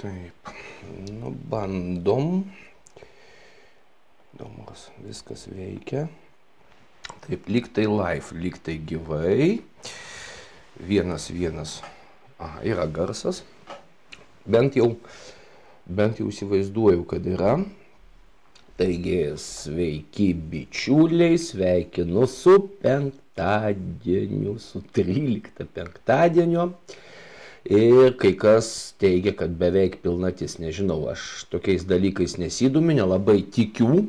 Taip, nu bandom. Domas, viskas veikia. Taip, lyg tai live, lyg tai gyvai. Vienas. Aha, yra garsas. Bent jau įsivaizduoju, kad yra. Taigi, sveiki bičiuliai, sveikinu su penktadieniu, su 13 penktadienio. Ir kai kas teigia, kad beveik pilnatis, nežinau, aš tokiais dalykais nesidomiu, nelabai tikiu,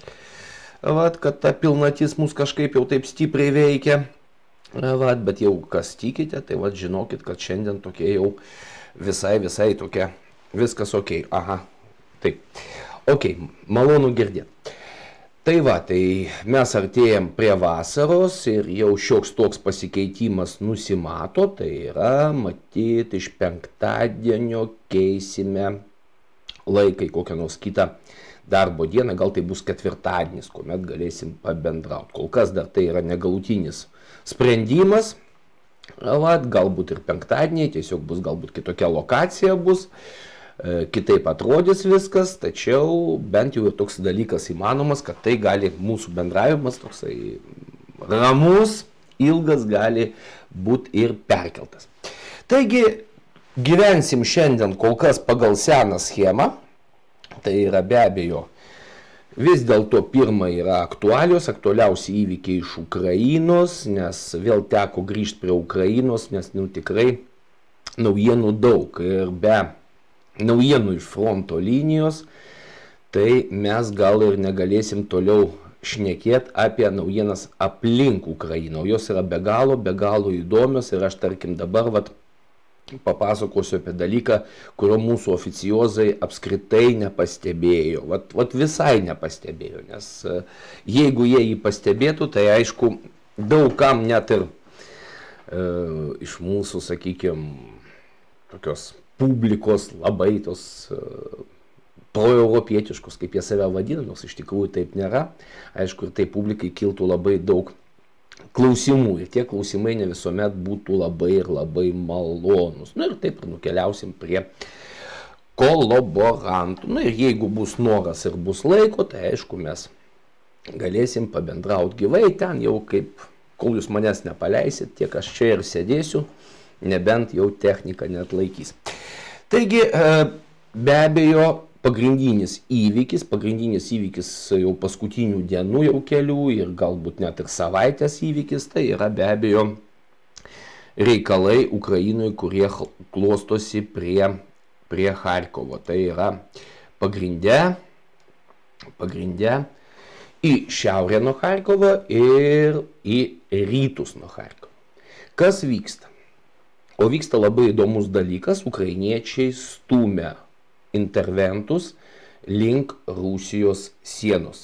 kad ta pilnatis mus kažkaip jau taip stipriai veikia. Bet jau kas tikite, tai žinokit, kad šiandien tokie jau visai tokia, viskas ok. Aha, taip. Ok, malonu girdėti. Tai mes artėjam prie vasaros ir jau šioks toks pasikeitimas nusimato, tai yra, matyti, iš penktadienio keisime laiką į kokią nors kitą darbo dieną, gal tai bus ketvirtadienis, kuomet galėsim pabendrauti. Kol kas dar tai yra negalutinis sprendimas, galbūt ir penktadienį, tiesiog bus galbūt kitokia lokacija bus. Kitaip atrodys viskas, tačiau bent jau toks dalykas įmanomas, kad tai gali mūsų bendravimas toksai ramus, ilgas gali būti ir perkeltas. Taigi gyvensim šiandien kol kas pagal seną schemą, tai yra be abejo vis dėlto pirma yra aktualiausi įvykiai iš Ukrainos, nes vėl teko grįžti prie Ukrainos, nes tikrai naujienų daug ir be naujienų iš fronto linijos, tai mes gal ir negalėsim toliau šnekėti apie naujienas aplink Ukrainą. Jos yra be galo įdomios ir aš tarkim dabar papasakosiu apie dalyką, kurio mūsų oficiozai apskritai nepastebėjo. Visai nepastebėjo, nes jeigu jie jį pastebėtų, tai aišku, daug kam net ir iš mūsų, sakykime, tokios publikos labai tos proeuropietiškos, kaip jie save vadina, nors iš tikrųjų taip nėra. Aišku, ir tai publikai kiltų labai daug klausimų ir tie klausimai ne visuomet būtų labai malonus. Ir taip ir nukeliausim prie kolaborantų. Ir jeigu bus noras ir bus laiko, tai aišku, mes galėsim pabendrauti gyvai ten jau kaip, kol jūs manęs nepaleisit, tiek aš čia ir sėdėsiu, nebent jau technika neatlaikys. Taigi, be abejo, pagrindinis įvykis jau paskutinių dienų jau kelių ir galbūt net ir savaitės įvykis, tai yra be abejo reikalai Ukrainoje, kurie klostosi prie Charkovo. Tai yra pagrinde į šiaurę nuo Charkovo ir į rytus nuo Charkovo. Kas vyksta? O vyksta labai įdomus dalykas, ukrainiečiai stumia interventus link Rusijos sienos.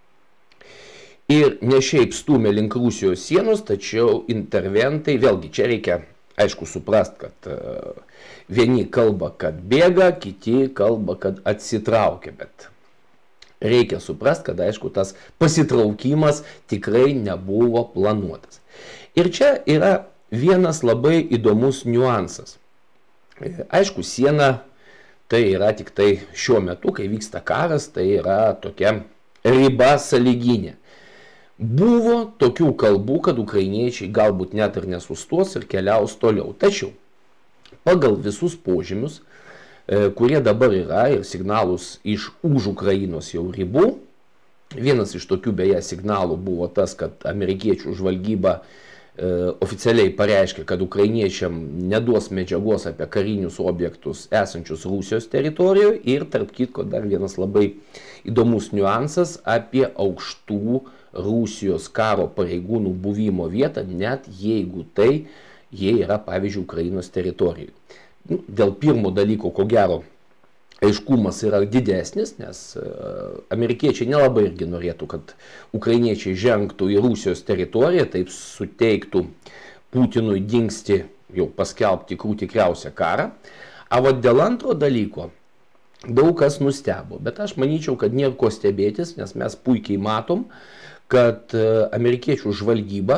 Ir ne šiaip stumia link Rusijos sienos, tačiau interventai, vėlgi čia reikia aišku suprasti, kad vieni kalba, kad bėga, kiti kalba, kad atsitraukia, bet reikia suprasti, kad aišku tas pasitraukimas tikrai nebuvo planuotas. Ir čia yra vienas labai įdomus niuansas. Aišku, siena tai yra tik tai šiuo metu, kai vyksta karas, tai yra tokia riba sąlyginė. Buvo tokių kalbų, kad ukrainiečiai galbūt net ir nesustos ir keliaus toliau. Tačiau pagal visus požymius, kurie dabar yra ir signalus iš už Ukrainos jau ribų, vienas iš tokių beje signalų buvo tas, kad amerikiečių žvalgyba oficialiai pareiškia, kad ukrainiečiam neduos medžiagos apie karinius objektus esančius Rusijos teritorijoje ir tarp kitko dar vienas labai įdomus niuansas apie aukštų Rusijos karo pareigūnų buvimo vietą, net jeigu tai jie yra, pavyzdžiui, Ukrainos teritorijoje. Dėl pirmo dalyko, ko gero, aiškumas yra didesnis, nes amerikiečiai nelabai irgi norėtų, kad ukrainiečiai žengtų į Rusijos teritoriją, taip suteiktų Putinui dingsti, jau paskelbti tikriausią karą. Dėl antro dalyko daug kas nustebo, bet aš manyčiau, kad nėra ko stebėtis, nes mes puikiai matom, kad amerikiečių žvalgyba,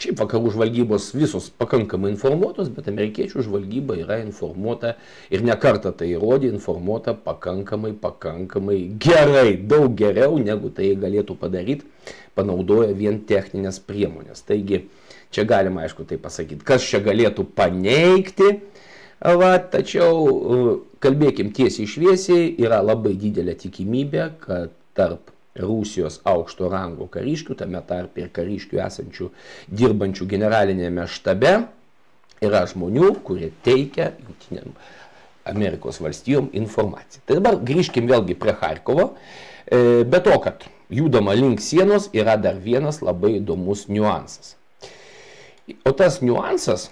Šiaip vakarų žvalgybos visos pakankamai informuotos, bet amerikiečių žvalgyba yra informuota ir ne kartą tai įrodė, informuota pakankamai gerai, daug geriau negu tai galėtų padaryti, panaudoja vien techninės priemonės. Taigi čia galima aišku tai pasakyti, kas čia galėtų paneigti, tačiau kalbėkim tiesiai šviesiai, yra labai didelė tikimybė, kad tarp Rusijos aukšto rango kariškių, tame tarp ir kariškių esančių dirbančių generalinėme štabe, yra žmonių, kurie teikia Jungtinėm Amerikos valstijom informaciją. Tai dabar grįžkim vėlgi prie Charkovo. Be to, kad judama link sienos, yra dar vienas labai įdomus niuansas. O tas niuansas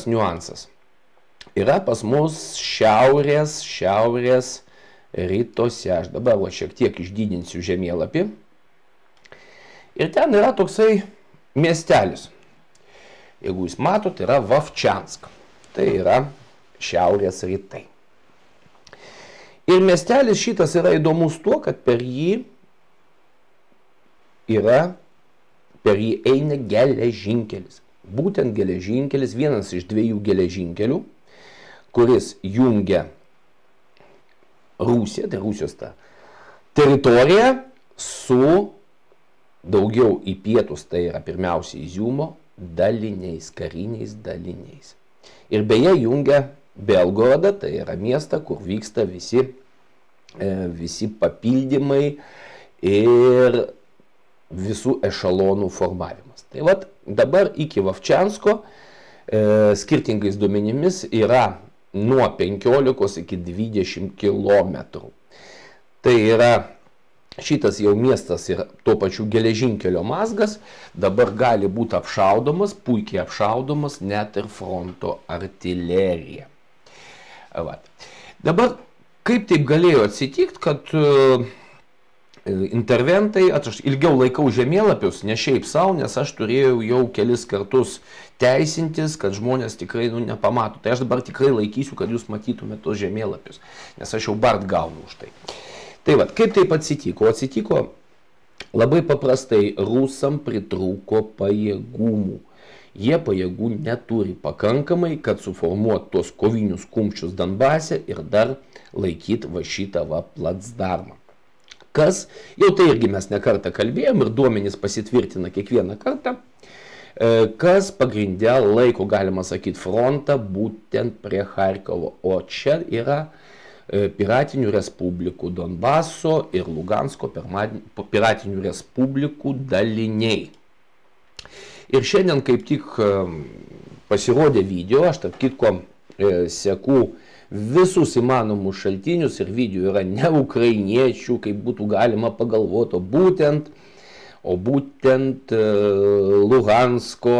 yra pas mus šiaurės rytuose. Aš dabar šiek tiek išdidinsiu žemėlapį. Ir ten yra toksai miestelis. Jeigu jūs matot, yra Vovčiansk. Tai yra šiaurės rytai. Ir miestelis šitas yra įdomus tuo, kad per jį eina geležinkelis. Būtent geležinkelis, vienas iš 2 geležinkelių, kuris jungia Rusiją, tai Rusijos ta teritorija, su daugiau į pietus, tai yra pirmiausia Iziumo daliniais, kariniais daliniais. Ir beje jungia Belgorodą, tai yra miestą, kur vyksta visi papildymai ir visų ešalonų formavimas. Tai vat dabar iki Vovčiansko skirtingais duomenimis yra nuo 15 iki 20 kilometrų. Tai yra šitas jau miestas ir tuo pačiu geležinkelio mazgas dabar gali būti apšaudomas, puikiai apšaudomas net ir fronto artilerija. Dabar kaip taip galėjo atsitikti, kad interventai, aš ilgiau laikau žemėlapius, ne šiaip savo, nes aš turėjau jau kelis kartus teisintis, kad žmonės tikrai nepamato. Tai aš dabar tikrai laikysiu, kad jūs matytumėte tos žemėlapius, nes aš jau bart gaunu už tai. Tai vat, kaip taip atsitiko? Atsitiko labai paprastai, rusam pritrūko pajėgumų. Jie pajėgų neturi pakankamai, kad suformuot tos kovinius kumščius Donbase ir dar laikyti va šitą placdarmą. Kas, jau tai irgi mes ne kartą kalbėjom ir duomenys pasitvirtina kiekvieną kartą, kas pagrindė laiko, galima sakyti, frontą būtent prie Charkovo. O čia yra piratinių respublikų Donbaso ir Lugansko piratinių respublikų daliniai. Ir šiandien kaip tik pasirodė video, aš tarp kitko seku visus įmanomus šaltinius ir video yra ne ukrainiečių, kaip būtų galima pagalvoti, o būtent Luhansko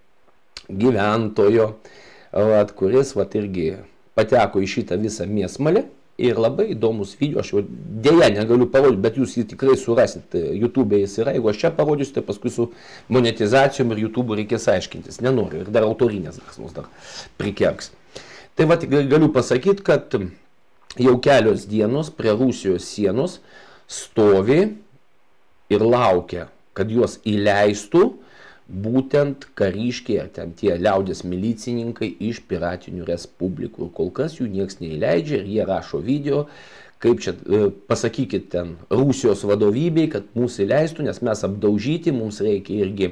gyventojo, kuris irgi pateko į šitą visą mėsmalę. Ir labai įdomus video, aš jau dėja negaliu parodyti, bet jūs jį tikrai surasit, YouTube jis yra, jeigu aš čia parodysiu, tai paskui su monetizacijom ir YouTube reikės aiškintis, nenoriu, ir dar autorinės mus dar prikerks. Tai va, galiu pasakyti, kad jau kelios dienos prie Rusijos sienos stovi ir laukia, kad juos įleistų būtent kariškiai ar ten tie liaudės milicininkai iš piratinių respublikų. Kol kas jų nieks neįleidžia ir jie rašo video, kaip čia pasakykit ten Rusijos vadovybei, kad mūsų įleistų, nes mes apdaužyti, mums reikia irgi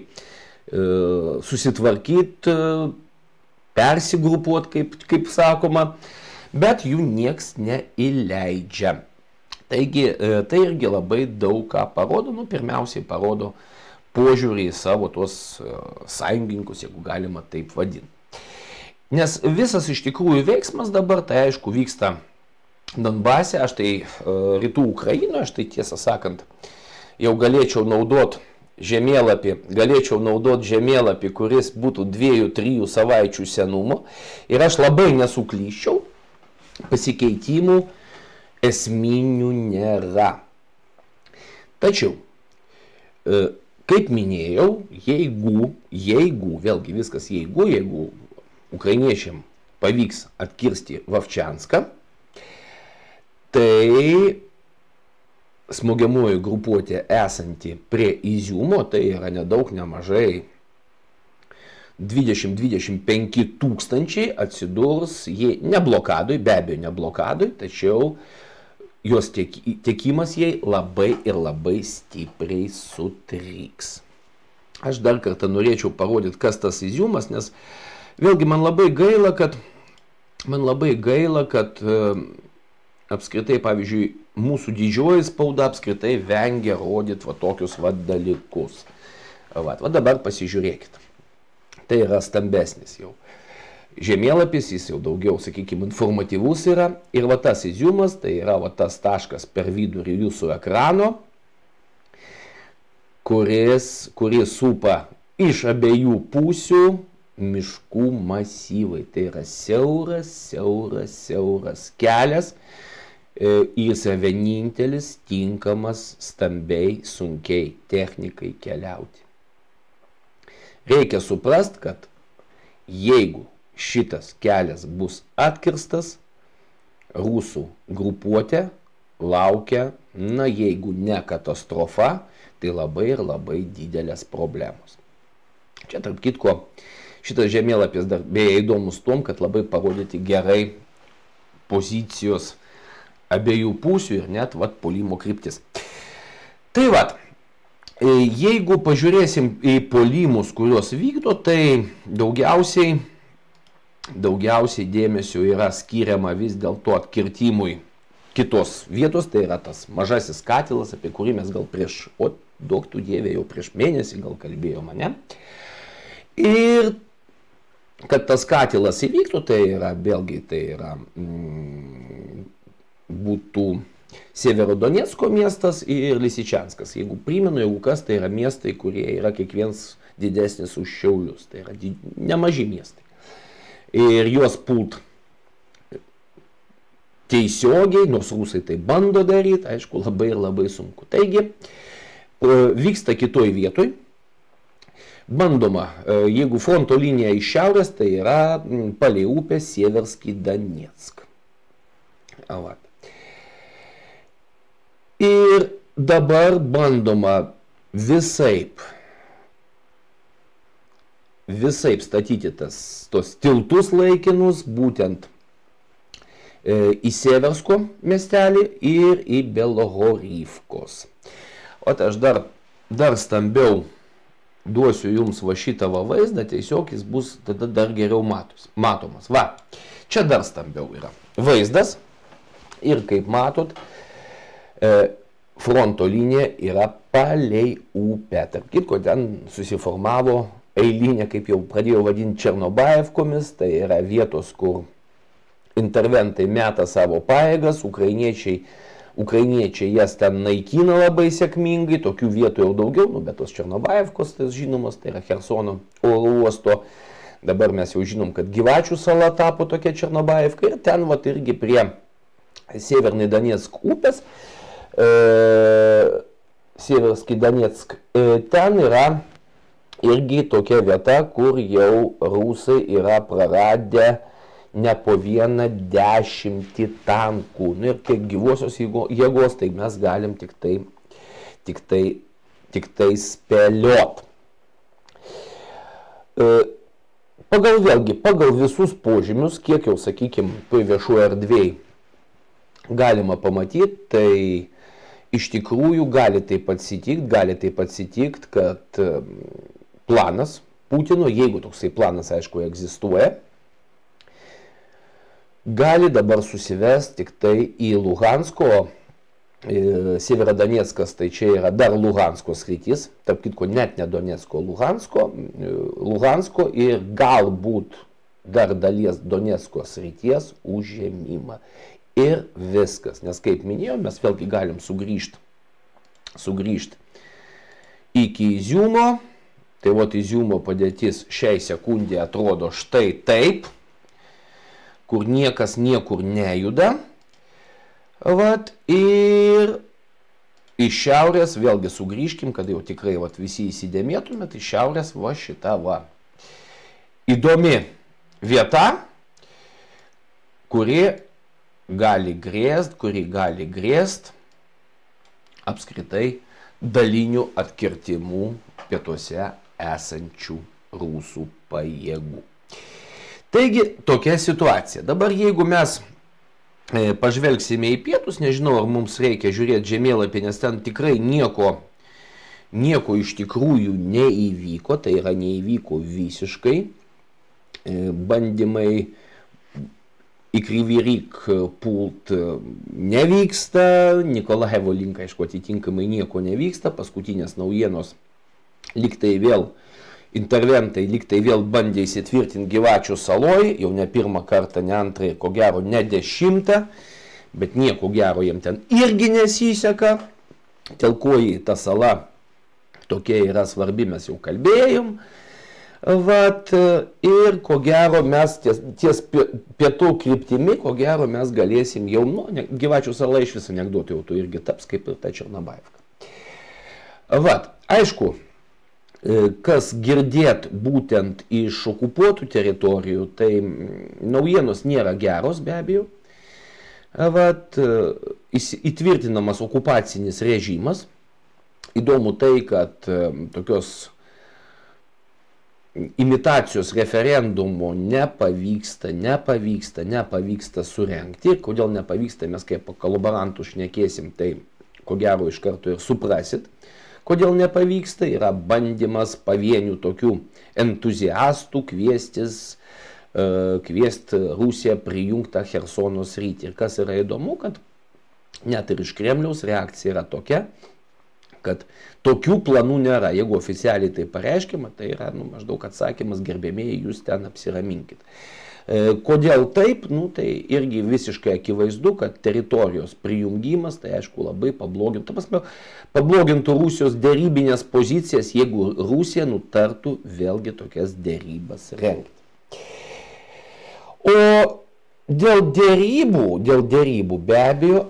susitvarkyti, persigrupuoti, kaip sakoma, bet jų nieks neįleidžia. Taigi, tai irgi labai daug ką parodo, pirmiausiai parodo požiūrį į savo tuos sąjungininkus, jeigu galima taip vadinti. Nes visas iš tikrųjų veiksmas dabar, tai aišku, vyksta Donbase, aš tai rytų Ukrainoje, aš tai tiesą sakant, jau galėčiau naudoti žemėlapį, kuris būtų 2-3 savaičių senumo ir aš labai nesuklyščiau, pasikeitimų esminių nėra. Tačiau, kaip minėjau, jeigu, vėlgi viskas jeigu ukrainiečiam pavyks atkirsti Vovčianską, tai smogiamoji grupuotė esanti prie Iziumo, tai yra nedaug nemažai 20-25 tūkstančiai atsidurs, jie ne blokadui, be abejo ne blokadui, tačiau jos tiekimas jai labai ir labai stipriai sutriks. Aš dar kartą norėčiau parodyti, kas tas Iziumas, nes vėlgi man labai gaila, kad apskritai, pavyzdžiui, mūsų didžioji spauda apskritai vengia rodyti va tokius va dalykus. Va dabar pasižiūrėkit. Tai yra stambesnis jau žemėlapis, jis jau daugiau, sakykime, informatyvus yra. Ir va tas Iziumas, tai yra va tas taškas per vidurį jūsų ekrano, kuris supa iš abiejų pusių miškų masyvai. Tai yra siauras kelias. Jis yra vienintelis tinkamas stambiai, sunkiai technikai keliauti. Reikia suprast, kad jeigu šitas kelias bus atkirstas, rusų grupuotė laukia, na jeigu ne katastrofa, tai labai ir labai didelės problemos. Čia tarp kitko, šitas žemėlapis dar beje įdomus tom, kad labai parodyti gerai pozicijos abiejų pusių ir net vat puolimo kryptis. Tai vat, jeigu pažiūrėsim į puolimus, kuriuos vykdo, tai daugiausiai dėmesio yra skiriama vis dėlto atkirtimui kitos vietos, tai yra tas mažasis katilas, apie kurį mes gal prieš, daug tų dievė jau prieš mėnesį gal kalbėjo mane. Ir kad tas katilas įvyktų, tai yra, vėlgi, tai yra būtų Severodonecko miestas ir Lisičianskas. Jeigu primenu, jeigu kas, tai yra miestai, kurie yra kiekvienas didesnis už Šiaulius. Tai yra nemaži miestai. Ir juos pult tiesiogiai, nors rusai tai bando daryti, aišku, labai ir labai sunku. Taigi, vyksta kitoj vietoj. Bandoma, jeigu fronto linija iš šiaurės, tai yra palei upę Severskį Donetsk. Ir dabar bandoma visaip statyti tos tiltus laikinus, būtent į Seversko miestelį ir į Belohorivkos. O tai aš dar stambiau duosiu jums va šitą vaizdą, tiesiog jis bus tada dar geriau matomas. Va, čia dar stambiau yra vaizdas ir kaip matot, fronto linija yra palei upę. Tarp kitko, ten susiformavo eilinė, kaip jau pradėjau vadinti, Černobaevkomis, tai yra vietos, kur interventai meta savo pajėgas, ukrainiečiai jas ten naikina labai sėkmingai, tokių vietų jau daugiau, bet tos Černobaevkos, tas žinomos, tai yra Chersono oro uosto. Dabar mes jau žinom, kad Gyvačių sala tapo tokia Černobaevka ir ten vat irgi prie Severnį Donetsk upės, Severskį Donetsk, ten yra irgi tokia vieta, kur jau rusai yra praradę ne po 10 tankų. Nu ir kiek gyvosios jėgos, tai mes galim tik tai spėliot. Pagal visus požymius, kiek jau, sakykime, toj viešoje erdvėje galima pamatyti, tai iš tikrųjų gali taip atsitikti, kad planas Putino, jeigu toksai planas, aišku, egzistuoja, gali dabar susivesti tik tai į Luhansko, Severodoneckas, tai čia yra dar Luhansko sritis, tarp kitko net ne Donecko, Luhansko ir galbūt dar dalies Donecko srities užėmimą. Ir viskas, nes kaip minėjau, mes vėlgi galim sugrįžti iki Iziumo. Tai vat Iziumo padėtis šiai sekundė atrodo štai taip, kur niekas niekur nejuda. Vat, ir iš šiaurės, vėlgi sugrįžkim, kad jau tikrai vat, visi įsidėmėtumėt, iš šiaurės va šita va įdomi vieta, kuri gali grėst apskritai dalinių atkirtimų pietuose esančių rusų pajėgų. Taigi, tokia situacija. Dabar jeigu mes pažvelgsime į pietus, nežinau, ar mums reikia žiūrėti žemėlapį, nes ten tikrai nieko iš tikrųjų neįvyko, tai yra neįvyko visiškai. Bandymai į Kryvį Rih pult nevyksta, Nikolajevo link, aišku, atitinkamai nieko nevyksta, paskutinės naujienos liktai vėl interventai liktai vėl bandė įsitvirtinti Gyvačių saloj, jau ne pirmą kartą, ne antrą, ko gero ne 10, bet nieko gero jiem ten irgi nesiseka. Telkoji ta sala tokia yra svarbi, mes jau kalbėjom. Vat, ir ko gero mes ties pietų kryptimi, ko gero mes galėsim jau, Gyvačių sala iš vis anekdotų jau tu irgi taps, kaip ir ta Černobaivka. Vat, aišku, kas girdėt būtent iš okupuotų teritorijų, tai naujienos nėra geros be abejo. Vat, įtvirtinamas okupacinis režimas. Įdomu tai, kad tokios imitacijos referendumo nepavyksta surengti. Kodėl nepavyksta, mes kaip kolaborantų šnekėsim, tai ko gero iš karto ir suprasit. Kodėl nepavyksta, yra bandymas pavienių tokių entuziastų kviesti Rusiją prijungtą Chersono sritį. Ir kas yra įdomu, kad net ir iš Kremliaus reakcija yra tokia, kad tokių planų nėra. Jeigu oficialiai tai pareiškima, tai yra maždaug atsakymas, gerbėmėjai, jūs ten apsiraminkit. Kodėl taip? Tai irgi visiškai akivaizdu, kad teritorijos prijungimas, tai aišku labai pablogintų Rusijos dėrybinės pozicijas, jeigu Rusija nutartų vėlgi tokias dėrybas rengti. O dėl dėrybų be abejo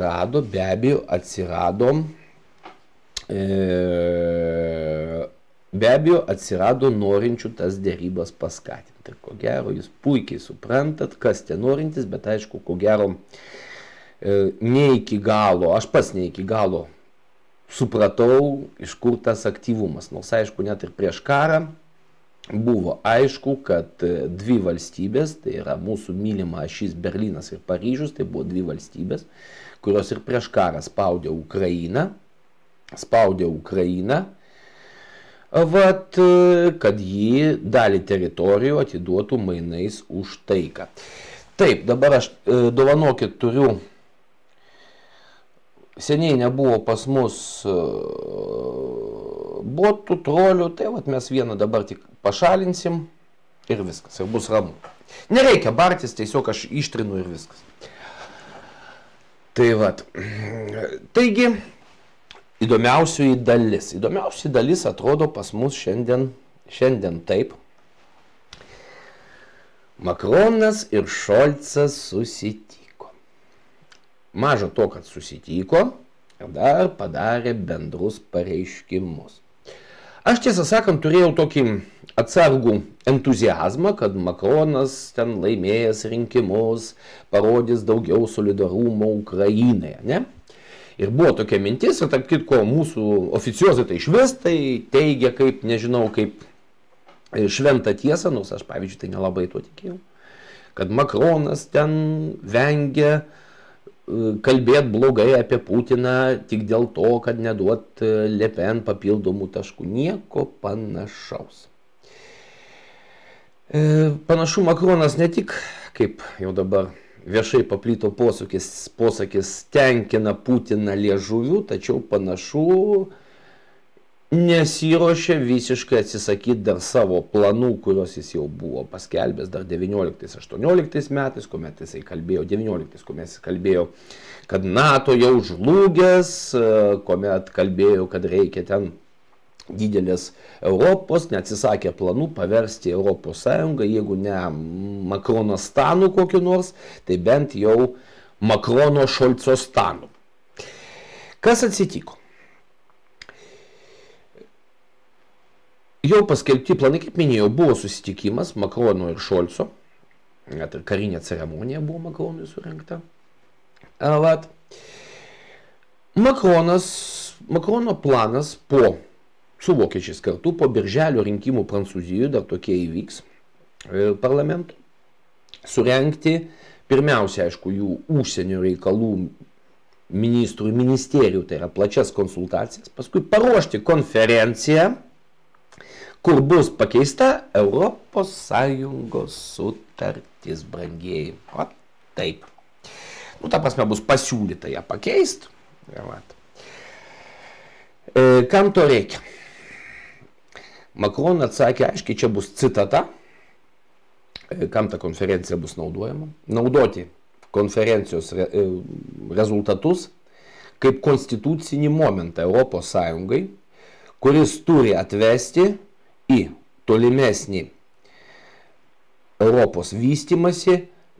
atsirado norinčių tas dėrybas paskatinti. Ir ko gero, jūs puikiai suprantat, kas tie norintys, bet aišku, ko gero, ne iki galo, aš pats ne iki galo supratau, iš kur tas aktyvumas. Nors aišku, net ir prieš karą buvo aišku, kad dvi valstybės, tai yra mūsų mylima ašis Berlynas ir Paryžius, tai buvo dvi valstybės, kurios ir prieš karą spaudė Ukrainą, vat, kad jį dalį teritorijų atiduotų mainais už taiką. Taip, dabar aš, dovanokit, turiu, seniai nebuvo pas mus botų, trolių, tai vat mes vieną dabar tik pašalinsim ir viskas, ir bus ramu. Nereikia bartis, tiesiog aš ištrinu ir viskas. Tai vat, taigi, įdomiausioji dalis atrodo pas mus šiandien taip. Makronas ir Šolcas susitiko. Maža to, kad susitiko, dar padarė bendrus pareiškimus. Aš tiesą sakant turėjau tokį atsargų entuziazmą, kad Makronas ten laimėjęs rinkimus parodys daugiau solidarumo Ukrainoje, ne? Ir buvo tokia mintis, ir tarp kitko mūsų oficiozai tai išvis tai teigia kaip, nežinau, kaip šventą tiesą, nors aš, pavyzdžiui, tai nelabai tuo tikėjau, kad Makronas ten vengia kalbėti blogai apie Putiną tik dėl to, kad neduot Le Pen papildomų taškų. Nieko panašaus. Panašu, Makronas ne tik, kaip jau dabar viešai paplito posakis tenkina Putiną liežuviu, tačiau panašu nesiruošia visiškai atsisakyti dar savo planų, kuriuos jis jau buvo paskelbęs dar 19-18 metais, kuomet jisai kalbėjo, 19, kuomet jis kalbėjo, kad NATO jau žlugęs, kuomet kalbėjo, kad reikia ten didelės Europos, neatsisakė planų paversti Europos Sąjungą, jeigu ne Makrono stanu kokiu nors, tai bent jau Makrono Šolco stanu. Kas atsitiko? Jau paskelbti planai, kaip minėjau, buvo susitikimas Makrono ir Šolco, net ir karinė ceremonija buvo Makronui surengta. Makrono planas po su vokiečiais kartu po birželio rinkimų Prancūzijoje, dar tokie įvyks parlamentų, surenkti pirmiausia, aišku, jų užsienio reikalų ministrų ir ministerijų, tai yra plačias konsultacijas, paskui paruošti konferenciją, kur bus pakeista Europos Sąjungos sutartis, brangieji. O taip. Nu, ta prasme, bus pasiūlyta ją pakeisti. Kam to reikia? Macron atsakė, aiškiai, čia bus citata, kam ta konferencija bus naudojama. Naudoti konferencijos rezultatus kaip konstitucinį momentą Europos Sąjungai, kuris turi atvesti į tolimesnį Europos vystymasi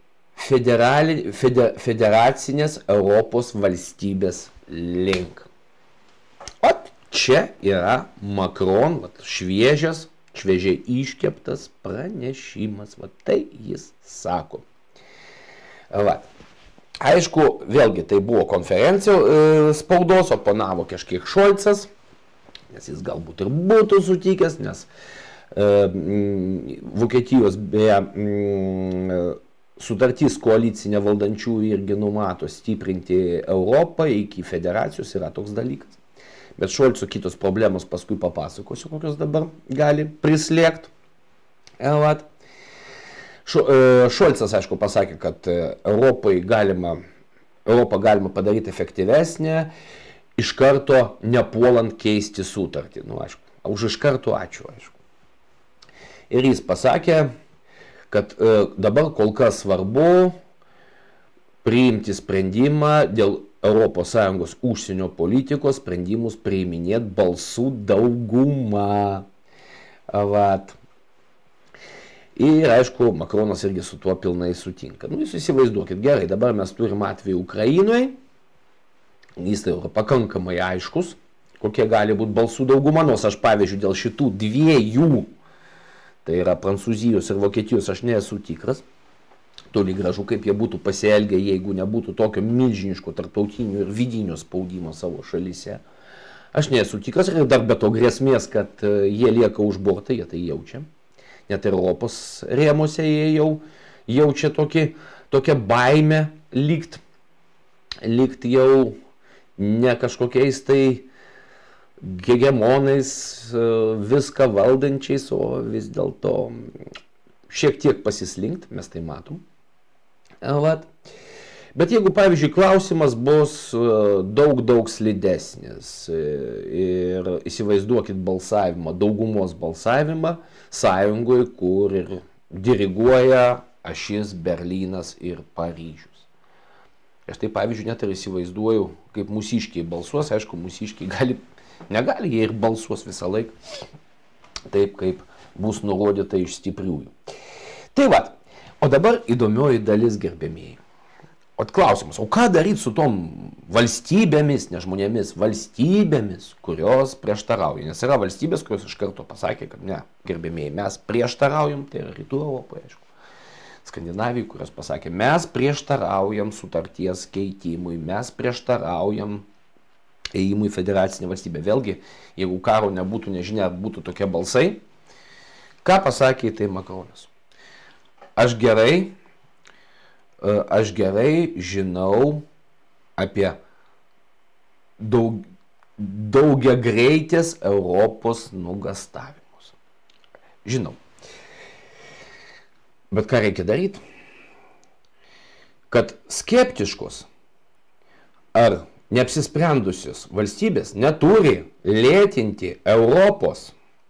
federacinės Europos valstybės link. O čia yra Macron, šviežiai iškeptas pranešimas. Va, tai jis sako. Va. Aišku, vėlgi tai buvo konferencija spaudos, oponavo kažkiek Šolcas, nes jis galbūt ir būtų sutikęs, nes Vokietijos beje sutartis koalicinė valdančiųjų irgi numato stiprinti Europą iki federacijos, yra toks dalykas. Bet Šolco kitos problemos paskui papasakosiu, kokios dabar gali prislėgti. Šolcas, aišku, pasakė, kad Europą galima padaryti efektyvesnę, iš karto nepuolant keisti sutartį. Nu, aišku, už iš karto ačiū, aišku. Ir jis pasakė, kad dabar kol kas svarbu priimti sprendimą dėl ES užsienio politikos, sprendimus priiminėti balsų daugumą. Vat. Ir aišku, Macronas irgi su tuo pilnai sutinka. Nu, jūs įsivaizduokit, gerai, dabar mes turim atvejį Ukrainoje, jis tai yra pakankamai aiškus, kokie gali būti balsų dauguma, nors aš pavyzdžiui dėl šitų dviejų, tai yra Prancūzijos ir Vokietijos, aš nesu tikras, toli gražu, kaip jie būtų pasielgę, jeigu nebūtų tokio milžiniško tarptautinio ir vidinio spaudimo savo šalyse. Aš nesu tikras ir dar be to grėsmės, kad jie lieka už bortą, jie tai jaučia. Net ir Europos rėmose jie jau jaučia tokią baimę likt jau ne kažkokiais tai hegemonais viską valdančiais, o vis dėlto šiek tiek pasislinkt, mes tai matom. Vat. Bet jeigu, pavyzdžiui, klausimas bus daug slidesnis ir įsivaizduokit balsavimą, daugumos balsavimą sąjungoje, kur ir diriguoja ašis Berlynas ir Paryžius. Aš tai, pavyzdžiui, net ir įsivaizduoju, kaip mūsiškiai balsuos, aišku, mūsiškiai negali, jie ir balsuos visą laiką, taip kaip bus nurodyta iš stipriųjų. Tai va, o dabar įdomioji dalis, gerbėmėjai. O klausimas, o ką daryti su tom valstybėmis, ne žmonėmis, valstybėmis, kurios prieštarauja? Nes yra valstybės, kurios iš karto pasakė, kad ne, gerbėmėjai, mes prieštaraujam, tai yra Rytų Europoje, aišku. Skandinavijai, kurios pasakė, mes prieštaraujam sutarties keitimui, mes prieštaraujam ėjimui į federacinę valstybę. Vėlgi, jeigu karo nebūtų, nežinia, būtų tokie balsai, ką pasakė tai Macronas? Aš gerai žinau apie daugiagreitės Europos nugastavimus. Žinau. Bet ką reikia daryti? Kad skeptiškos ar neapsisprendusios valstybės neturi lėtinti Europos,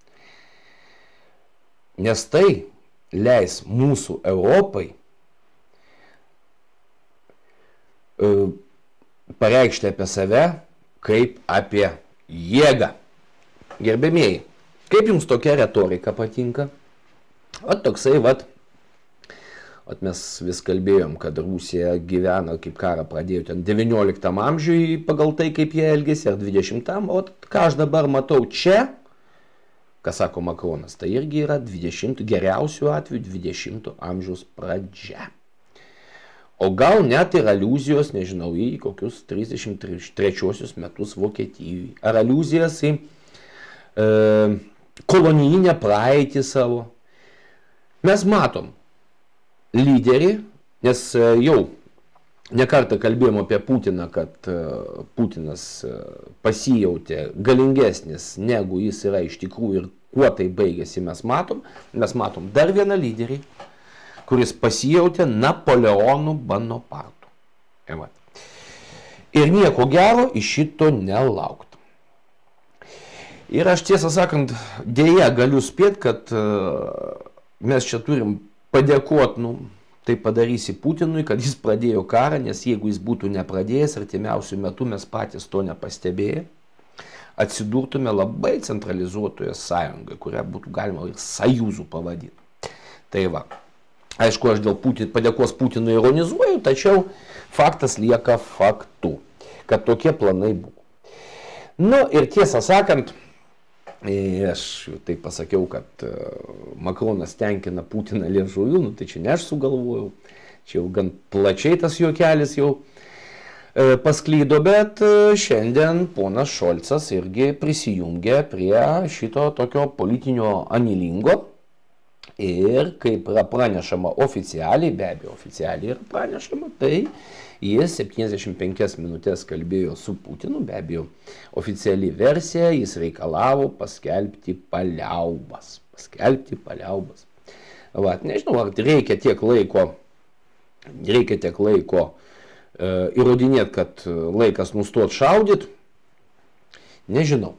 nes tai leis mūsų Europai pareikšti apie save kaip apie jėgą. Gerbėmėjai, kaip jums tokia retorika patinka? Toksai, mes vis kalbėjom, kad Rusija gyvena, kaip karą pradėjo ten 19 amžiui pagal tai, kaip jie elgėsi, ar 20, o ką aš dabar matau čia, ką sako Macronas, tai irgi yra geriausiu atveju 20 amžiaus pradžia. O gal net ir aliuzijos, nežinau, į kokius 33 metus Vokietijoje. Ar aliuzijas į kolonijinę praeitį savo. Mes matom lyderį, nes jau nekartą kalbėjom apie Putiną, kad Putinas pasijautė galingesnis, negu jis yra iš tikrųjų ir kuo tai baigėsi mes matom. Mes matom dar vieną lyderį, kuris pasijautė Napoleonu Bonapartu. Ir nieko gero iš šito nelaukta. Ir aš tiesą sakant, dėja galiu spėti, kad mes čia turim padėkoti, tai padarysi Putinui, kad jis pradėjo karą, nes jeigu jis būtų nepradėjęs, artimiausių metų mes patys to nepastebėję, atsidurtume labai centralizuotoje sąjungoje, kurią būtų galima ir sajūzų pavadinti. Tai va, aišku, aš dėl padėkos Putinui ironizuoju, tačiau faktas lieka faktu, kad tokie planai buvo. Ir tiesą sakant, aš tai pasakiau, kad Makronas tenkina Putiną liežuviu, tai čia ne aš sugalvojau, čia jau gan plačiai tas juokelis jau pasklydo, bet šiandien ponas Šolcas irgi prisijungė prie šito tokio politinio anilingo ir kaip yra pranešama oficialiai, be abejo oficialiai yra pranešama, tai jis 75 minutės kalbėjo su Putinu, be abejo oficiali versija, jis reikalavo paskelbti paliaubas. Nežinau, ar reikia tiek laiko įrodinėti, kad laikas nustot šaudyti, nežinau.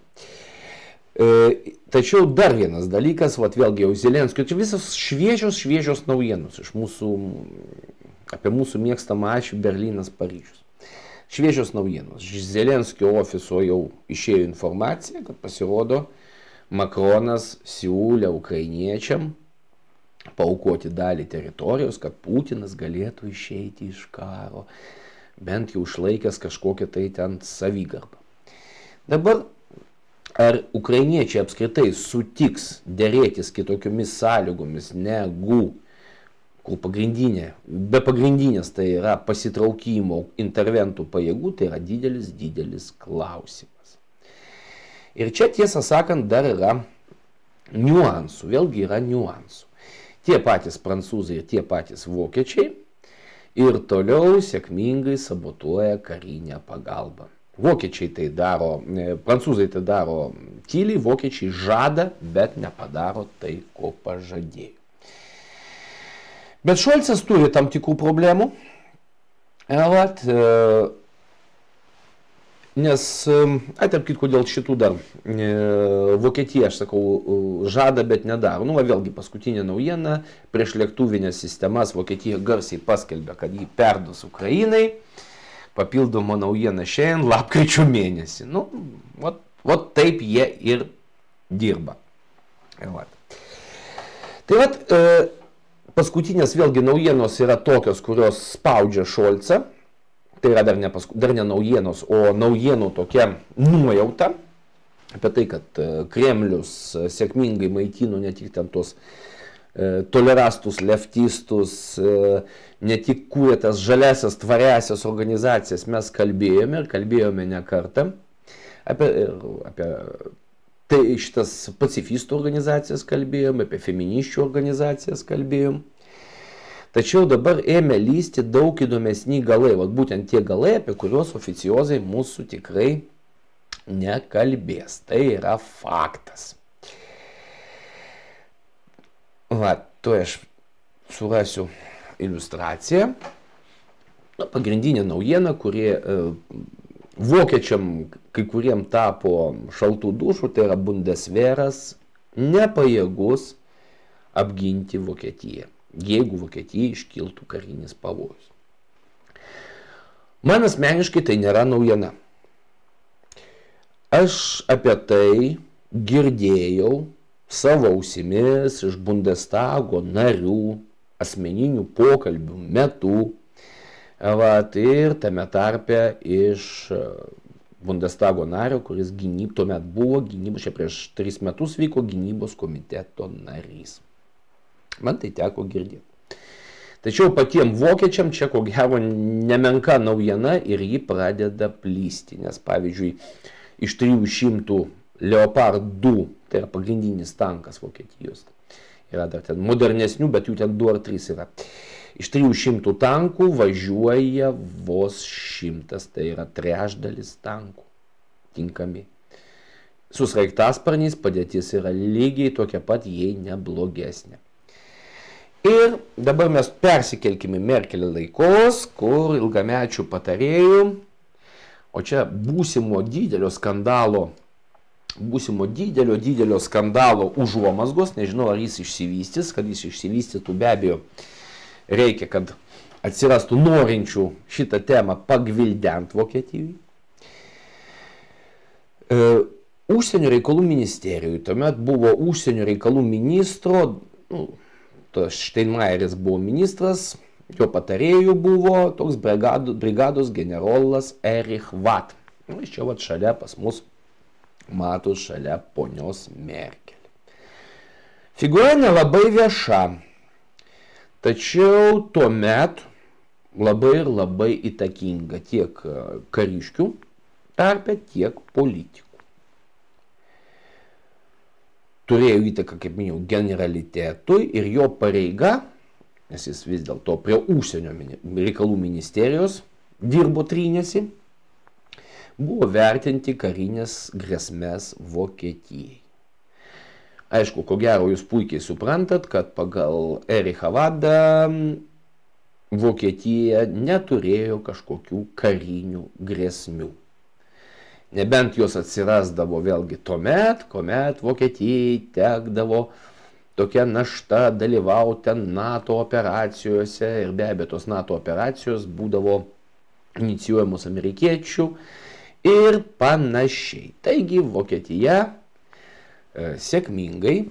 Tačiau dar vienas dalykas, vėlgi jau Zelenskio, čia visos šviežios naujienos iš apie mūsų mėgstamą ašį Berlynas, Paryžius. Šviežios naujienos. Iš Zelenskio ofiso jau išėjo informacija, kad pasirodo Makronas siūlė ukrainiečiam paaukoti dalį teritorijos, kad Putinas galėtų išeiti iš karo, bent jau išlaikęs kažkokią tai ten savigarbą. Dabar, ar ukrainiečiai apskritai sutiks dėrėtis kitokiomis sąlygomis negu kur be pagrindinės tai yra pasitraukimo interventų pajėgų, tai yra didelis klausimas. Ir čia tiesą sakant dar yra niuansų, vėlgi yra niuansų. Tie patys prancūzai ir tie patys vokiečiai ir toliau sėkmingai sabotuoja karinę pagalbą. Vokiečiai tai daro, prancūzai tai daro tyliai, vokiečiai žada, bet nepadaro tai, ko pažadėjo. Bet Šolcas turi tam tikrų problemų, nes, tarp kitko, dėl šitų dar, Vokietija, aš sakau, žada, bet nedaro. Vėlgi paskutinė naujiena, prieš lėktuvinės sistemas Vokietija garsiai paskelbė, kad jį perduos Ukrainai, papildoma naujiena šiandien, lapkričio mėnesį. Taip jie ir dirba. Tai paskutinės vėlgi naujienos yra tokios, kurios spaudžia Šolcą. Tai yra dar ne naujienos, o naujienų tokia nuojauta apie tai, kad Kremlius sėkmingai maitino ne tik ten tos tolerastus, leftistus, ne tik kūrė tas žaliasias, tvariasias organizacijas. Mes kalbėjome ne kartą apie tai šitas pacifistų organizacijas kalbėjom, apie feministių organizacijas kalbėjom. Tačiau dabar ėmė lysti daug įdomesni galai, būtent tie galai, apie kuriuos oficiozai mūsų tikrai nekalbės. Tai yra faktas. Tuoj aš surasiu iliustraciją. Pagrindinė naujiena, kurie vokiečiam kai kuriem tapo šaltų dušų, tai yra Bundeswehras nepajėgus apginti Vokietiją, jeigu Vokietijai iškiltų karinis pavojus. Man asmeniškai tai nėra naujiena. Aš apie tai girdėjau savo ausimis iš Bundestago narių asmeninių pokalbių metu, ir tame tarpe iš Bundestago nario, kuris tuomet buvo čia prieš 3 metus vyko gynybos komiteto narys. Man tai teko girdėti. Tačiau patiem vokiečiam čia ko gero nemenka naujiena ir ji pradeda plysti, nes pavyzdžiui iš 300 Leopard 2, tai yra pagrindinis tankas Vokietijos. Yra dar ten modernesnių, bet jų ten 2 ar 3 yra. Iš 300 tankų važiuoja vos 100, tai yra trečdalis tankų tinkami. Su sraigtasparniais padėtis yra lygiai tokia pat, jei ne blogesnė. Ir dabar mes persikelkime Merkelio laikos, kur ilgamečių patarėjų, o čia būsimo didelio skandalo užuomazgos, nežinau ar jis išsivystys, kad jis išsivystytų, be abejo reikia, kad atsirastų norinčių šitą temą pagvildent Vokietijai. Užsienio reikalų ministerijoje, tuomet buvo užsienio reikalų ministro, Steinmeieris buvo ministras, jo patarėjų buvo toks brigados generolas Erich Watt. Iš čia vat šalia pas mus matos šalia ponios Merkel. Figūra nelabai vieša, tačiau tuomet labai ir labai įtakinga tiek kariškių tarpe, tiek politikų. Turėjo įtaką, kaip minėjau, generalitetui ir jo pareiga, nes jis vis dėlto prie užsienio reikalų ministerijos dirbo trynėsi, buvo vertinti karinės grėsmės Vokietijai. Aišku, ko gero jūs puikiai suprantat, kad pagal Erichą Vadą Vokietija neturėjo kažkokių karinių grėsmių. Nebent jos atsirasdavo vėlgi tuomet, kuomet Vokietijai tekdavo tokia našta dalyvauti NATO operacijose ir be abejo tos NATO operacijos būdavo inicijuojamos amerikiečių ir panašiai. Taigi Vokietija sėkmingai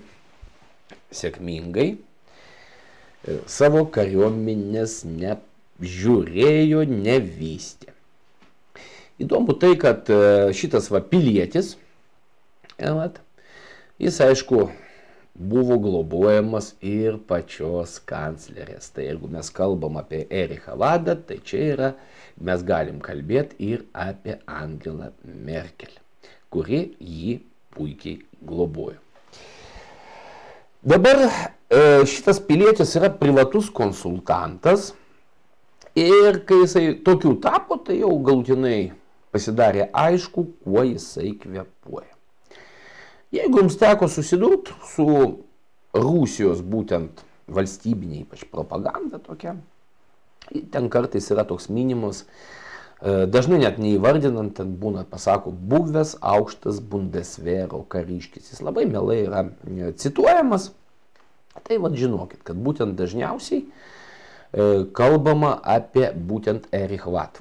savo kariuomenės nežiūrėjo, nevystė. Įdomu tai, kad šitas pilietis, jis aišku buvo globojamas ir pačios kanclerės. Tai jeigu mes kalbam apie Erichą Vadą, tai čia yra, mes galim kalbėti ir apie Angelą Merkel, kuri jį puikiai globojo. Dabar šitas pilietis yra privatus konsultantas ir kai jisai tokių tapo, tai jau galutinai pasidarė aišku, kuo jisai kvėpuoja. Jeigu jums teko susidurti su Rusijos būtent valstybinė, ypač propaganda tokia, ten kartais yra toks minimas, dažnai net neįvardinant, ten būna, pasako, buvęs aukštas Bundesvero kariškis. Jis labai mielai yra cituojamas. Tai vad žinokit, kad būtent dažniausiai kalbama apie būtent Erich Watt.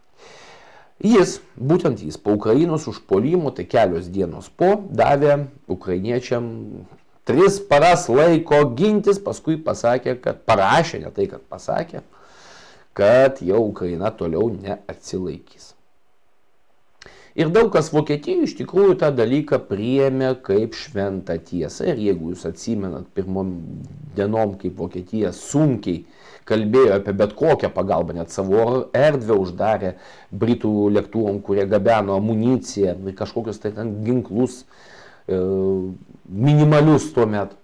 Būtent jis po Ukrainos užpuolimo, tai kelios dienos po, davė ukrainiečiam 3 paras laiko gintis, paskui pasakė, kad parašė, ne tai, kad pasakė, kad jau Ukraina toliau neatsilaikys. Ir daug kas Vokietijoje iš tikrųjų tą dalyką priėmė kaip šventą tiesą. Ir jeigu jūs atsimenat pirmom dienom, kaip Vokietija sunkiai kalbėjo apie bet kokią pagalbą, net savo erdvę uždarė britų lėktuvom, kurie gabeno amuniciją ir kažkokius tai ten ginklus minimalius tuomet.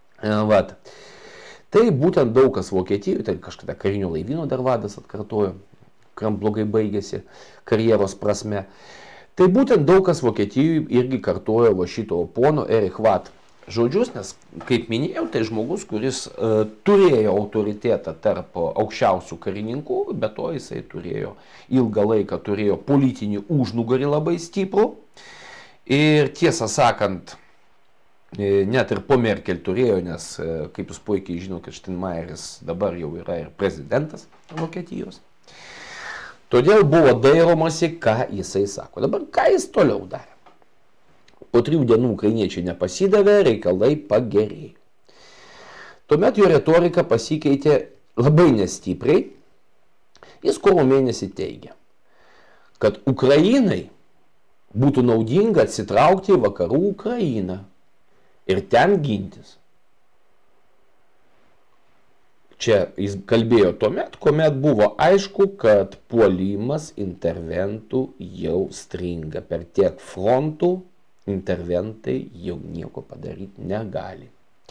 Tai būtent daug kas Vokietijoje, tai kažkada karinio laivyno dar vadas atkartojo, kuriam blogai baigėsi karjeros prasme. Tai būtent daug kas Vokietijoje irgi kartojo va šito pono Erich Watt žodžius, nes, kaip minėjau, tai žmogus, kuris turėjo autoritetą tarp aukščiausių karininkų, bet to jisai turėjo ilgą laiką, turėjo politinį užnugarį labai stiprų. Ir tiesą sakant, net ir po Merkel turėjo, nes, kaip jūs puikiai žino, kad Steinmeieris dabar jau yra ir prezidentas Vokietijos. Todėl buvo dairomasi, ką jisai sako. Dabar ką jis toliau darė? Po 3 dienų ukrainiečiai nepasidavė, reikalai pagerėjo. Tuomet jo retorika pasikeitė labai nestipriai. Jis kovo mėnesį teigia, kad Ukrainai būtų naudinga atsitraukti į vakarų Ukrainą ir ten gintis. Čia jis kalbėjo tuomet, kuomet buvo aišku, kad puolimas interventų jau stringa per tiek frontų, interventai jau nieko padaryti negali.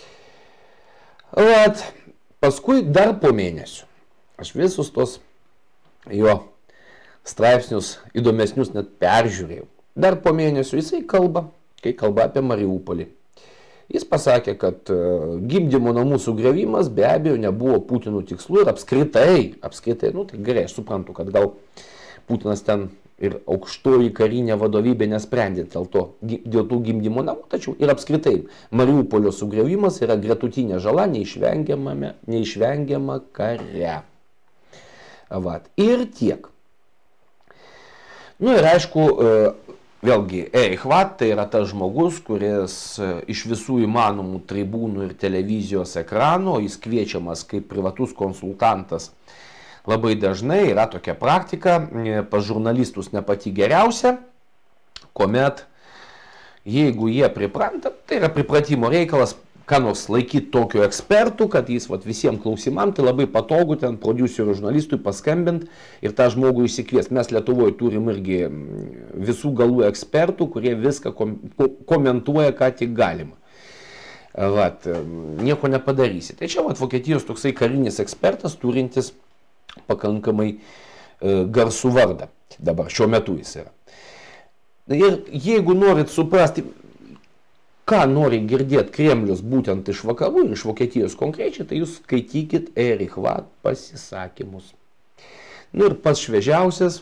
Vat, paskui dar po mėnesių aš visus tos jo straipsnius įdomesnius net peržiūrėjau. Dar po mėnesių jisai kalba, kai kalba apie Mariupolį. Jis pasakė, kad gimdymo namų sugriovimas be abejo nebuvo Putino tikslu ir apskritai, nu tai gerai, aš suprantu, kad gal Putinas ten ir aukštoji karinė vadovybė nesprendė dėl tų gimdymo namų, tačiau ir apskritai Mariupolio sugriovimas yra gretutinė žala neišvengiama kare. Vat. Ir tiek. Nu ir aišku, vėlgi, Erich Vat tai yra tas žmogus, kuris iš visų įmanomų tribūnų ir televizijos ekranų, jis kviečiamas kaip privatus konsultantas labai dažnai, yra tokia praktika, pas žurnalistus ne pati geriausia, kuomet, jeigu jie pripranta, tai yra pripratimo reikalas, ką nors laikyti tokiu ekspertu, kad jis visiems klausimam, tai labai patogu ten prodiuserių žurnalistui paskambinti ir tą žmogų įsikviesti. Mes Lietuvoje turim irgi visų galų ekspertų, kurie viską komentuoja, ką tik galima. Vat, nieko nepadarysi. Tai čia Vokietijos toksai karinis ekspertas, turintis pakankamai garsų vardą. Dabar šiuo metu jis yra. Ir jeigu norit suprasti, ką nori girdėti Kremlius būtent iš vakarų ir iš Vokietijos konkrečiai, tai jūs skaitykit Erich Vat pasisakymus. Nu ir pats šviežiausias,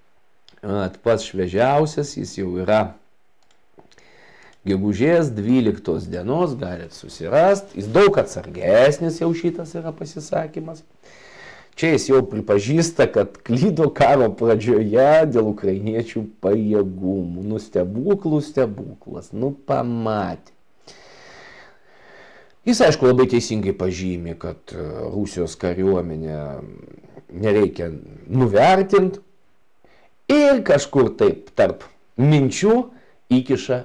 jis jau yra gegužės 12 dienos, galit susirasti. Jis daug atsargesnis jau šitas yra pasisakymas. Čia jis jau pripažįsta, kad klydo karo pradžioje dėl ukrainiečių pajėgumų. Nu stebuklas, nu pamatė. Jis aišku labai teisingai pažymi, kad Rusijos kariuomenę nereikia nuvertinti ir kažkur taip tarp minčių įkiša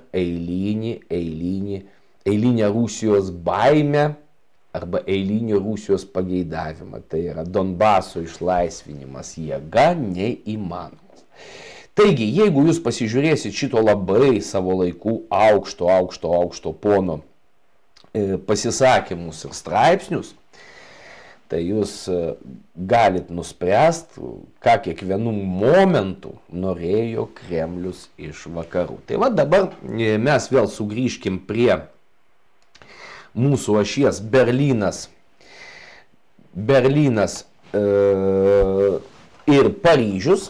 eilinę Rusijos baimę arba eilinį Rusijos pageidavimą. Tai yra Donbaso išlaisvinimas jėga neįmanomas. Taigi, jeigu jūs pasižiūrėsit šito labai savo laikų aukšto pono pasisakymus ir straipsnius, tai jūs galit nuspręsti, ką kiekvienų momentų norėjo Kremlius iš vakarų. Tai va dabar mes vėl sugrįžkim prie mūsų ašies Berlynas ir Paryžius.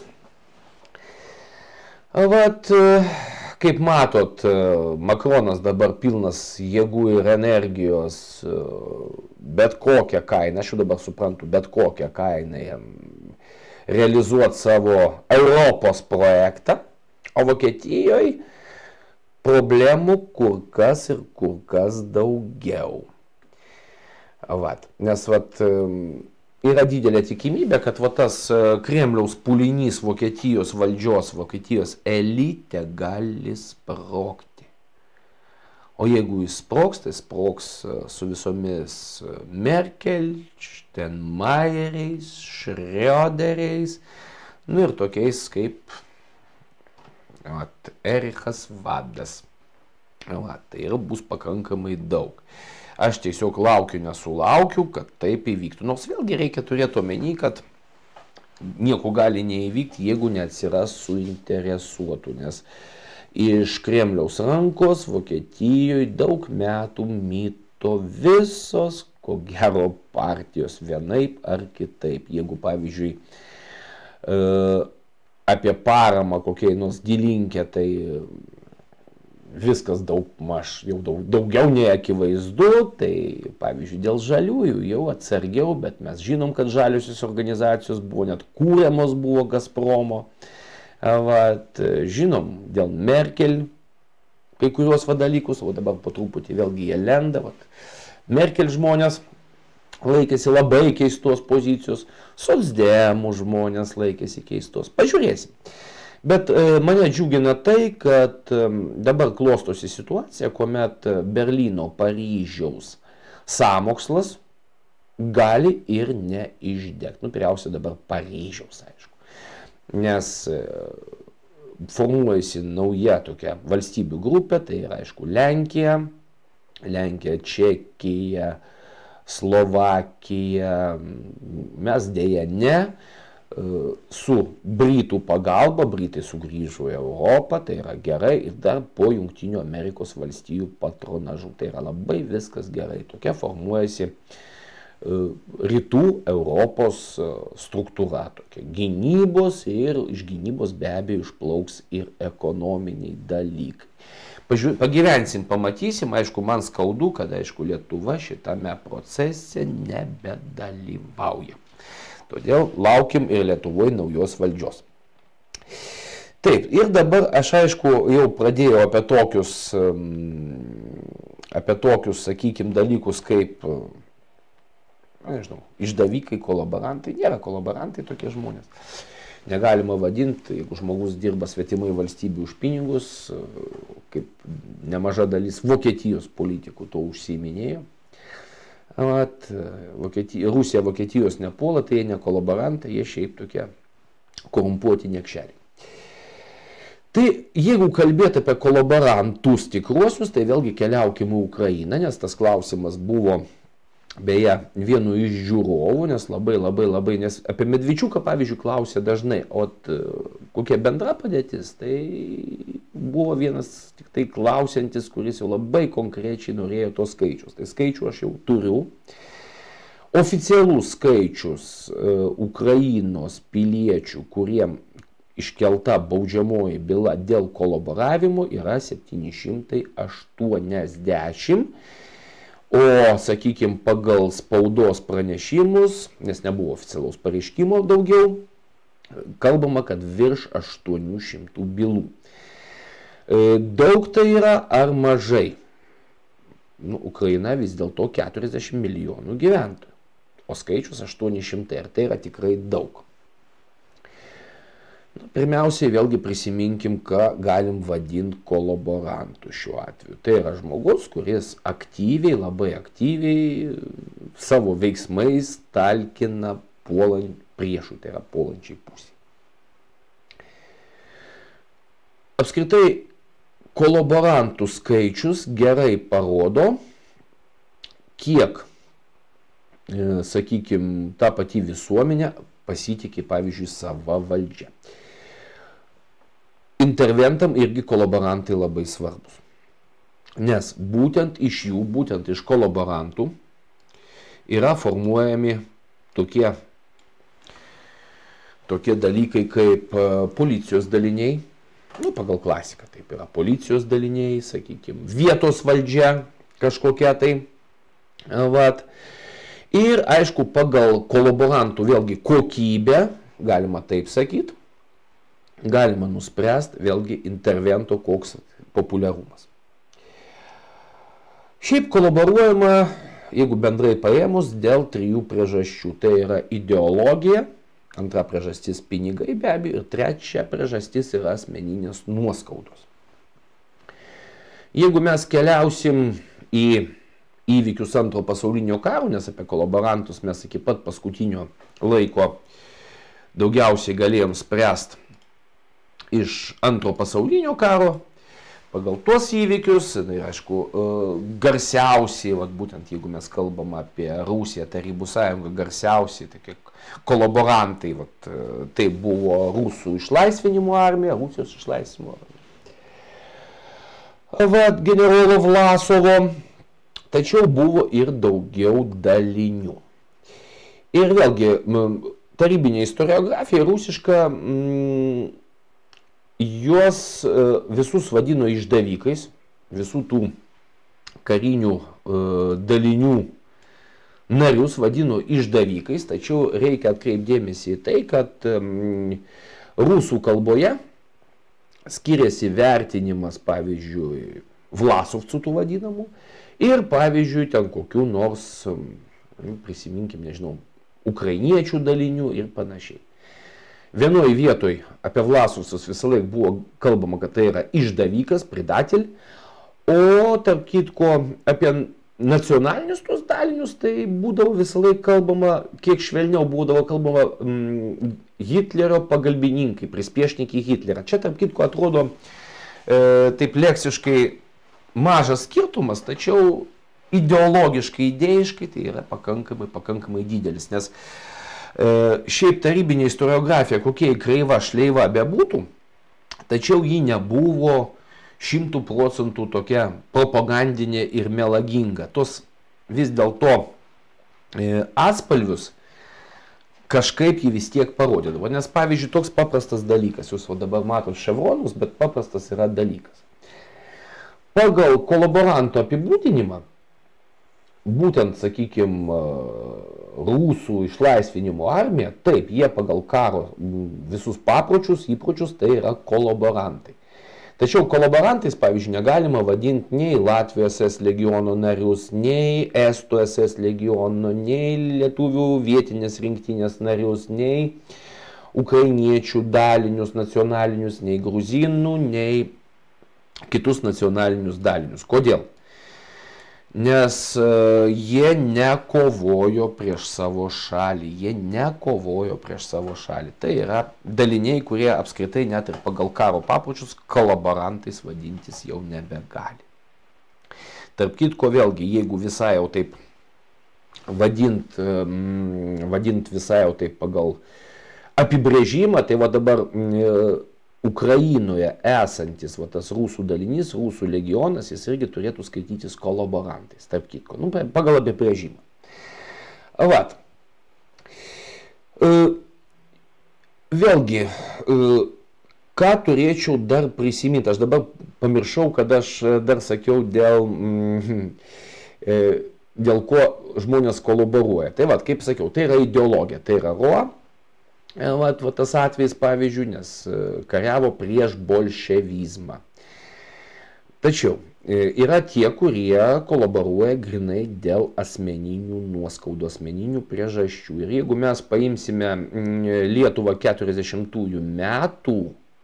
Vat, kaip matot, Makronas dabar pilnas jėgų ir energijos bet kokią kainą, aš jau dabar suprantu, bet kokią kainą jam realizuoti savo Europos projektą, o Vokietijoje problemų kur kas daugiau. Vat. Nes yra didelė tikimybė, kad tas Kremliaus pulinys Vokietijos valdžios, Vokietijos elite gali sprogti. O jeigu jis sprogs, tai sprogs su visomis Merkel, Steinmeieriais, Schröderiais, nu ir tokiais kaip Erichas Vadas. Tai ir bus pakankamai daug. Aš tiesiog nesulaukiu, kad taip įvyktų. Nors vėlgi reikia turėti omeny, kad nieko gali neįvykti, jeigu neatsiras suinteresuotų. Nes iš Kremliaus rankos Vokietijoje daug metų mito visos, ko gero, partijos vienaip ar kitaip. Jeigu, pavyzdžiui, apie paramą kokiai nors Dilinkė, tai viskas daugiau nei akivaizdu, tai pavyzdžiui dėl žaliųjų jau atsargiau, bet mes žinom, kad žaliosios organizacijos buvo net kūriamos buvo Gazpromo. Žinom dėl Merkel kai kuriuos dalykus, o dabar po truputį vėlgi jie lenda. Merkel žmonės laikėsi labai keistos pozicijos, socdemų žmonės laikėsi keistos. Pažiūrėsim. Bet mane džiugina tai, kad dabar klostosi situacija, kuomet Berlyno, Paryžiaus sąmokslas gali ir neišdegti. Nu, pirmiausia dabar Paryžiaus, aišku. Nes formuojasi nauja tokia valstybių grupė, tai yra aišku Lenkija, Čekija, Slovakija, mes dėja ne, su Britų pagalba, Britai sugrįžo į Europą, tai yra gerai, ir dar po Jungtinių Amerikos valstijų patronažu, tai yra labai viskas gerai, tokia formuojasi rytų Europos struktūra, tokia gynybos, ir iš gynybos be abejo išplauks ir ekonominiai dalykai. Pagyvensim, pamatysim, aišku, man skaudu, kad aišku Lietuva šitame procese nebedalyvauja. Todėl laukim ir Lietuvoje naujos valdžios. Taip, ir dabar aš aišku jau pradėjau apie tokius, sakykime, dalykus kaip, nežinau, išdavikai, kolaborantai. Nėra kolaborantai tokie žmonės. Negalima vadinti, jeigu žmogus dirba svetimai valstybių už pinigus, kaip nemaža dalis Vokietijos politikų to užsiiminėjo. Rusija Vokietijos nepuola, tai jie ne kolaborantai, jie šiaip tokie korumpuoti niekšeliai. Tai jeigu kalbėti apie kolaborantus tikruosius, tai vėlgi keliaukime į Ukrainą, nes tas klausimas buvo beje vienu iš žiūrovų, nes labai, nes apie Medvičiuką, pavyzdžiui, klausė dažnai, o kokia bendra padėtis, tai buvo vienas tik tai klausiantis, kuris jau labai konkrečiai norėjo tos skaičius. Tai skaičių aš jau turiu. Oficialus skaičius Ukrainos piliečių, kuriem iškelta baudžiamoji byla dėl kolaboravimo, yra 780. O, sakykime, pagal spaudos pranešimus, nes nebuvo oficialaus pareiškimo daugiau, kalbama, kad virš 800 bylų. Daug tai yra ar mažai? Ukraina vis dėlto 40 milijonų gyventojų, o skaičius 800, ir tai yra tikrai daug. Pirmiausiai vėlgi prisiminkim, ką galim vadinti kolaborantų šiuo atveju. Tai yra žmogus, kuris aktyviai, labai aktyviai savo veiksmais talkina priešų, tai yra puolančiai pusė. Apskritai, kolaborantų skaičius gerai parodo, kiek, sakykime, ta pati visuomenė pasitikė, pavyzdžiui, sava valdžia. Interventam irgi kolaborantai labai svarbus. Nes būtent iš jų, būtent iš kolaborantų yra formuojami tokie dalykai kaip policijos daliniai, pagal klasiką taip yra, policijos daliniai, sakykime, vietos valdžia kažkokia tai, ir aišku, pagal kolaborantų vėlgi kokybę, galima taip sakyti, galima nuspręsti vėlgi intervento koks populiarumas. Šiaip kolaboruojama, jeigu bendrai paėmus, dėl 3 priežasčių. Tai yra ideologija, antra priežastis pinigai be abejo, ir trečia priežastis yra asmeninės nuoskaudos. Jeigu mes keliausim į įvykius antro pasaulinio karo, nes apie kolaborantus mes iki pat paskutinio laiko daugiausiai galėjom spręsti iš antro pasaulinio karo, pagal tuos įvykius, tai aišku, garsiausiai, būtent jeigu mes kalbam apie Rusiją, Tarybų sąjungą, garsiausiai, tokie kolaborantai, tai buvo Rusų išlaisvinimo armija, Rusijos išlaisvinimo armija. Generolo Vlasovo, tačiau buvo ir daugiau dalinių. Ir vėlgi, tarybinė istoriografija rusiška, juos visus vadino išdavikais, visų tų karinių dalinių narius vadino išdavikais, tačiau reikia atkreipdėmėsi į tai, kad rusų kalboje skiriasi vertinimas, pavyzdžiui, vlasovcų tų vadinamų, ir, pavyzdžiui, ten kokių nors, prisiminkim, nežinau, ukrainiečių dalinių ir panašiai. Vienoje vietoje apie vlasovcus visą laiką buvo kalbama, kad tai yra išdavikas, pridatil, o tarp kitko apie nacionalinius tos dalinius, tai būdavo visą laiką kalbama, kiek švelniau būdavo kalbama Hitlerio pagalbininkai, prispiešnikai Hitlerą. Čia tarp kitko atrodo taip leksiškai mažas skirtumas, tačiau ideologiškai, idėjiškai tai yra pakankamai didelis, nes šiaip tarybinė istoriografija, kokia kreiva šleiva bebūtų, tačiau ji nebuvo 100% tokia propagandinė ir melaginga. Tos vis dėlto atspalvius kažkaip jį vis tiek parodydavo. Nes pavyzdžiui, toks paprastas dalykas, jūs dabar matot ševronus, bet paprastas yra dalykas. Pagal kolaboranto apibūdinimą, būtent, sakykime, rusų išlaisvinimo armija, taip, jie pagal karo visus papročius, įpročius, tai yra kolaborantai. Tačiau kolaborantais, pavyzdžiui, negalima vadinti nei Latvijos SS legiono narius, nei Estų SS legiono, nei lietuvių vietinės rinktinės narius, nei ukrainiečių dalinius nacionalinius, nei gruzinų, nei kitus nacionalinius dalinius. Kodėl? Nes jie nekovojo prieš savo šalį, Tai yra daliniai, kurie apskritai net ir pagal karo papročius kolaborantais vadintis jau nebegali. Tarp kitko vėlgi, jeigu visai jau taip vadint visai jau taip pagal apibrėžimą, tai va dabar Ukrainoje esantis tas rusų dalinys, rusų legionas, jis irgi turėtų skaitytis kolaborantais, tarp kitko, pagal apibrėžimą. Vat. Vėlgi, ką turėčiau dar prisiminti, aš dabar pamiršau, kad aš dar sakiau dėl ko žmonės kolaboruoja. Tai vat, kaip sakiau, tai yra ideologija, tai yra ROA. Vat tas atvejis, pavyzdžiui, nes kariavo prieš bolševizmą. Tačiau yra tie, kurie kolaboruoja grinai dėl asmeninių nuoskaudų, asmeninių priežasčių. Ir jeigu mes paimsime Lietuvą 40-ųjų metų,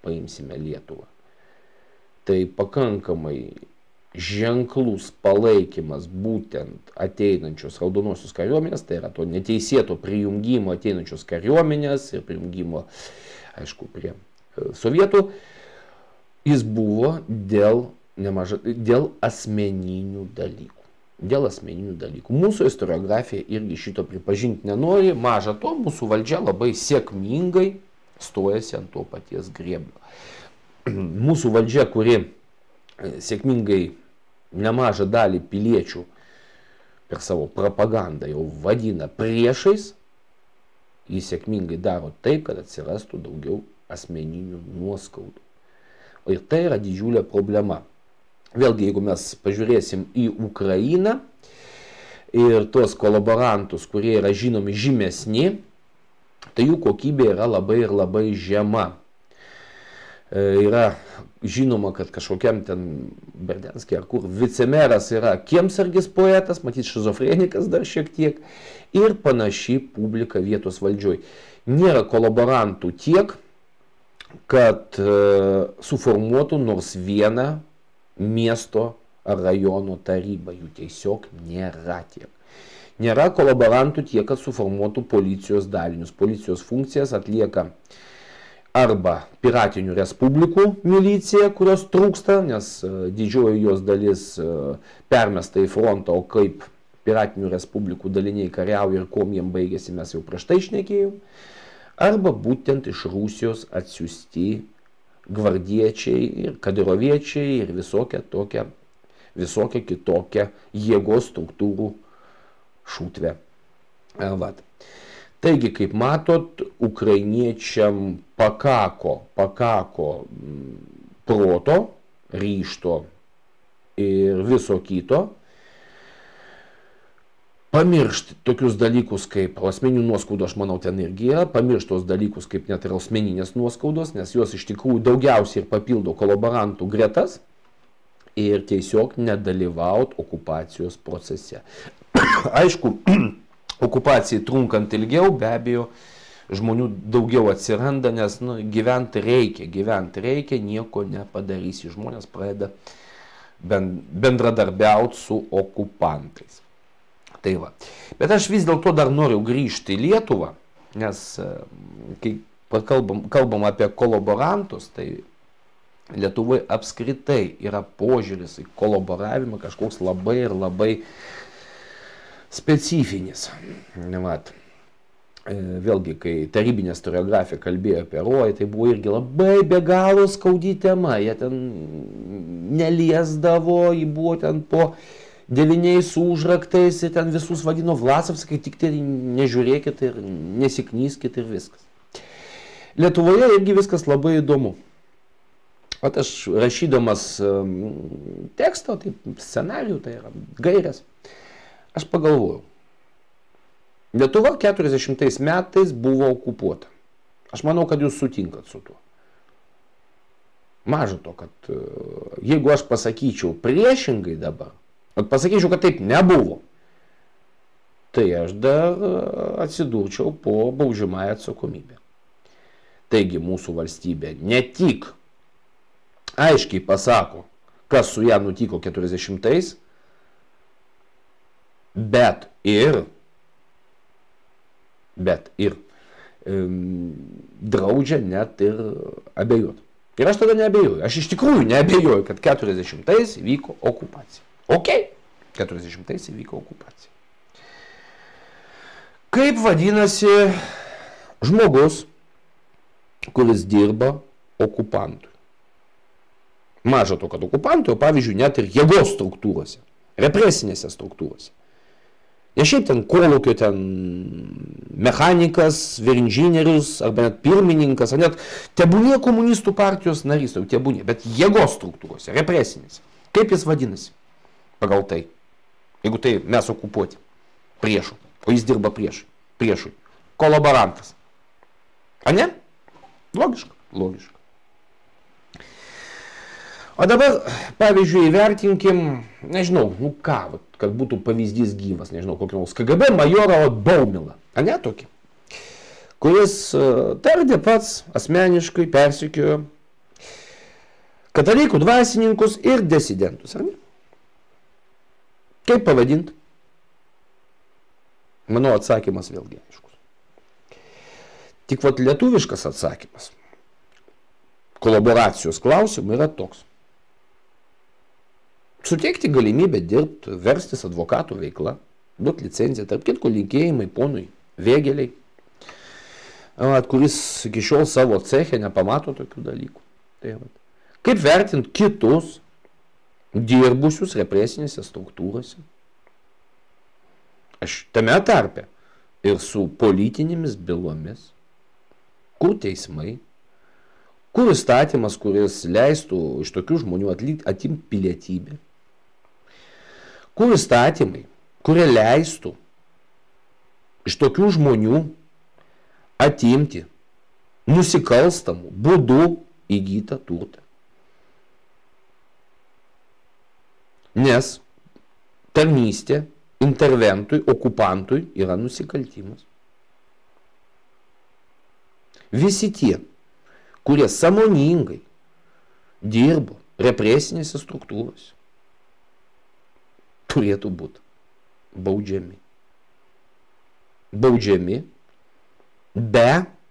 tai pakankamai ženklus palaikymas būtent ateinančios raudonosios kariuomenės, tai yra to neteisėto prijungimo ateinančios kariuomenės ir prijungimo, aišku, prie sovietų, jis buvo dėl asmeninių dalykų. Mūsų istoriografija irgi šito pripažinti nenori, maža to, mūsų valdžia labai sėkmingai stojasi ant to paties grėblio. Mūsų valdžia, kuri sėkmingai nemažą dalį piliečių per savo propagandą jau vadina priešais, jis sėkmingai daro taip, kad atsirastų daugiau asmeninių nuoskaudų. Ir tai yra didžiulė problema. Vėlgi, jeigu mes pažiūrėsim į Ukrainą ir tuos kolaborantus, kurie yra žinomi žymesni, tai jų kokybė yra labai žema. Yra žinoma, kad kažkokiam ten Berdenskė ar kur vicemeras yra kiemsargis poetas, matyt šizofrenikas dar šiek tiek, ir panaši publika vietos valdžioj. Nėra kolaborantų tiek, kad suformuotų nors vieną miesto ar rajono tarybą. Jų tiesiog nėra tiek. Nėra kolaborantų tiek, kad suformuotų policijos dalinius. Policijos funkcijas atlieka arba piratinių respublikų milicija, kurios trūksta, nes didžioji jos dalis permesta į frontą, o kaip piratinių respublikų daliniai kariauja ir kuom jiem baigėsi, mes jau prieš tai šnekėjom, arba būtent iš Rusijos atsiųsti gvardiečiai ir kadiroviečiai ir visokia kitokia jėgos struktūrų šūtvė. Vat. Taigi, kaip matot, ukrainiečiam pakako proto, ryžto ir viso kito pamiršti tokius dalykus kaip asmeninių nuoskaudų, aš manau, ten irgi yra, pamiršti tos dalykus kaip net ir asmeninės nuoskaudos, nes jos iš tikrųjų daugiausiai ir papildo kolaborantų gretas ir tiesiog nedalyvaut okupacijos procese. Aišku, okupacijai trunkant ilgiau, be abejo, žmonių daugiau atsiranda, nes gyventi reikia, nieko nepadarysi. Žmonės pradeda bendradarbiauti su okupantais. Tai va. Bet aš vis dėlto dar noriu grįžti į Lietuvą, nes kai kalbam apie kolaborantus, tai Lietuvoje apskritai yra požiūris į kolaboravimą kažkoks labai ir labai specifinis. Vat. Vėlgi, kai tarybinė istoriografija kalbėjo apie rojų, tai buvo irgi labai be galo skaudi tema. Jie ten neliesdavo, jį buvo ten po 9 užraktais ir ten visus vadino Vlasovskai, tik tai nežiūrėkit ir nesiknyskit ir viskas. Lietuvoje irgi viskas labai įdomu. At aš rašydamas tekstą, tai scenarijų, tai yra gairės, aš pagalvojau. Lietuva 40 metais buvo okupuota. Aš manau, kad jūs sutinkat su tuo. Maža to, kad jeigu aš pasakyčiau priešingai dabar, pasakyčiau, kad taip nebuvo, tai aš dar atsidurčiau po baudžiamąją atsakomybę. Taigi mūsų valstybė ne tik aiškiai pasako, kas su ją nutiko 40-ais, bet ir draudžia net ir abejoti. Ir aš tada neabejoju. Aš iš tikrųjų neabejoju, kad 40-ais vyko okupacija. Ok, 40-ais vyko okupacija. Kaip vadinasi žmogus, kuris dirba okupantui? Maža to, kad okupantui, o pavyzdžiui, net ir jėgos struktūrose, represinėse struktūrose. Ne šiaip ten kolūkio, ten mechanikas, vyrinžinierius, arba net pirmininkas, ar net tebūnė komunistų partijos narys, tebūnė, bet jėgos struktūrose, represinėse. Kaip jis vadinasi? Pagal tai. Jeigu tai mes okupuoti priešų, o jis dirba priešui. Kolaborantas. A ne? Logiška, logiška. O dabar, pavyzdžiui, įvertinkim, nežinau, ką, kad būtų pavyzdys gyvas, nežinau, kokį nors KGB majorą Baumilą, a ne tokį, kuris tardė pats asmeniškai persekiojo katalikų dvasininkus ir disidentus, ar ne? Kaip pavadinti? Mano atsakymas vėlgi aiškus. Tik vat lietuviškas atsakymas kolaboracijos klausimų yra toks. Suteikti galimybę dirbti, verstis advokatų veikla, duoti licenciją, tarp kitko linkėjimai ponui Vėgėliai, kuris iki šiol savo ceche nepamato tokių dalykų. Tai kaip vertinti kitus dirbusius represinėse struktūrose? Aš tame tarpe ir su politinėmis bylomis, kur teismai, kur įstatymas, kuris leistų iš tokių žmonių atimti pilietybę, kur įstatymai, kurie leistų iš tokių žmonių atimti nusikalstamų būdų įgytą turtą. Nes tarnystė interventui, okupantui yra nusikaltimas. Visi tie, kurie sąmoningai dirbo represinėse struktūrose, turėtų būti baudžiami. Baudžiami be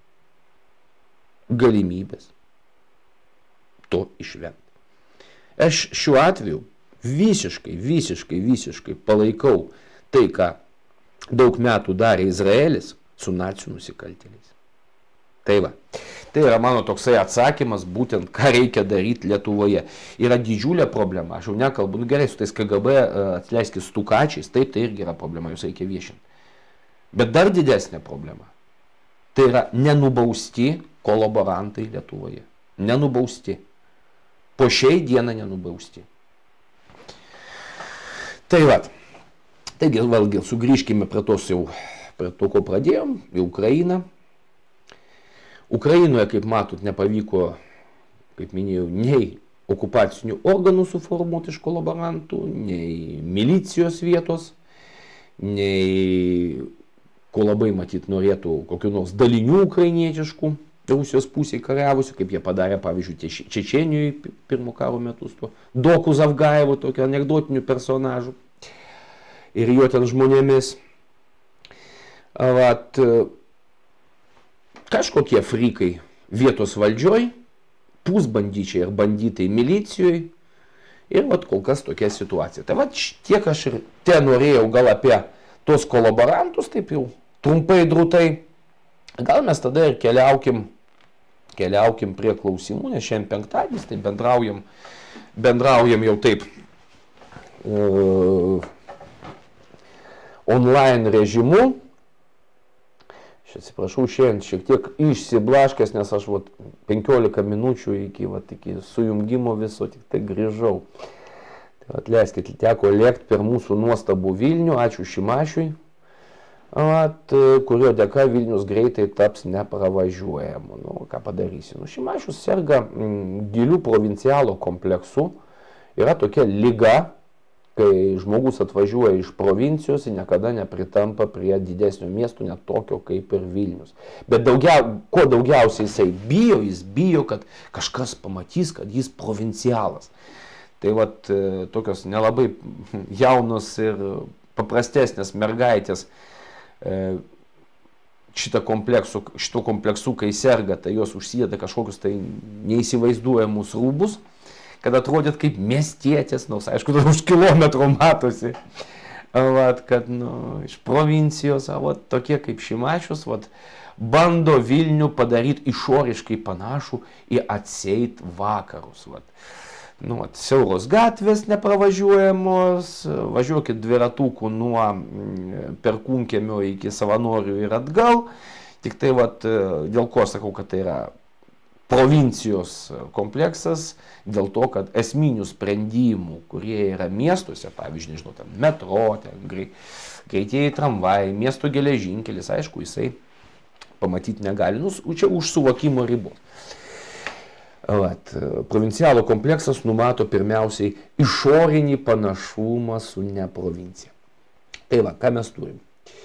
galimybės to išvengti. Aš šiuo atveju visiškai palaikau tai, ką daug metų darė Izraelis su nacių nusikaltėliais. Tai va. Tai yra mano toksai atsakymas, būtent ką reikia daryti Lietuvoje. Yra didžiulė problema, aš jau nekalbu, gerai, su tais KGB, atleiskis, stukačiais, taip, tai irgi yra problema, jūs reikia viešinti. Bet dar didesnė problema, tai yra nenubausti kolaborantai Lietuvoje. Nenubausti. Po šiai dieną nenubausti. Tai va. Taigi, vėlgi, sugrįžkime prie to, ko pradėjom, į Ukrainą. Ukrainoje, kaip matot, nepavyko, kaip minėjau, nei okupacinių organų suformuoti iš kolaborantų, nei milicijos vietos, nei, ko labai matyt norėtų, kokių nors dalinių ukrainietiškų Rusijos pusėje kariavusių, kaip jie padarė, pavyzdžiui, Čečenijoje pirmo karo metu, to Doku Zavgajevu, tokio anekdotinių personažų ir jo ten žmonėmis. Vat, kažkokie frikai vietos valdžioj, pusbandyčiai ir bandytai milicijoje ir vat kol kas tokia situacija. Tai vat tiek aš ir ten norėjau gal apie tos kolaborantus, taip jau trumpai drūtai. Gal mes tada ir keliaukim prie klausimų, nes šiandien penktadienis, tai bendraujam jau taip online režimu. Aš atsiprašau, šiandien šiek tiek išsiblaškęs, nes aš 15 minučių iki sujungimo viso tik tai grįžau. Tai atleiskit, teko lėkti per mūsų nuostabų Vilnių, ačiū Šimašiui. Kurio dėka Vilnius greitai taps nepravažiuojamu. Nu, ką padarysi? Nu, Šimašius serga gilių provincialo kompleksu. Yra tokia liga, kai žmogus atvažiuoja iš provincijos ir niekada nepritampa prie didesnio miesto, net tokio kaip ir Vilnius. Bet ko daugiausiai jis bijo, kad kažkas pamatys, kad jis provincialas. Tai vat tokios nelabai jaunos ir paprastesnės mergaitės šito kompleksu, kai serga, tai jos užsideda kažkokius tai neįsivaizduojamus rūbus, kad atrodyt kaip miestietės, nors aišku, už kilometro matosi, kad iš provincijos, tokie kaip Šimašius, bando Vilnių padaryti išoriškai panašų į atseit vakarus. Siauros gatvės nepravažiuojamos, važiuokit dviratuku nuo Perkūnkiemio iki Savanorių ir atgal. Tik tai dėl ko sakau, kad tai yra provincijos kompleksas, dėl to, kad esminių sprendimų, kurie yra miestuose, pavyzdžiui, nežinau, ten metro, greitieji tramvajai, miesto geležinkelis, aišku, jisai pamatyti negali, čia už suvokimo ribos. Provincialo kompleksas numato pirmiausiai išorinį panašumą su ne provincija. Tai ką mes turim?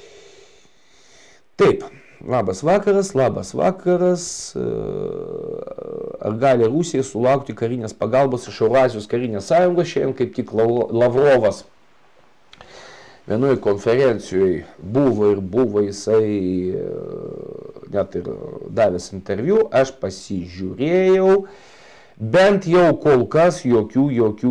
Taip, labas vakaras. Ar gali Rusija sulaukti karinės pagalbos iš Eurazijos karinės sąjungos? Šiandien kaip tik Lavrovas vienoje konferencijoje buvo jisai net ir davęs interviu, aš pasižiūrėjau, bent jau kol kas jokių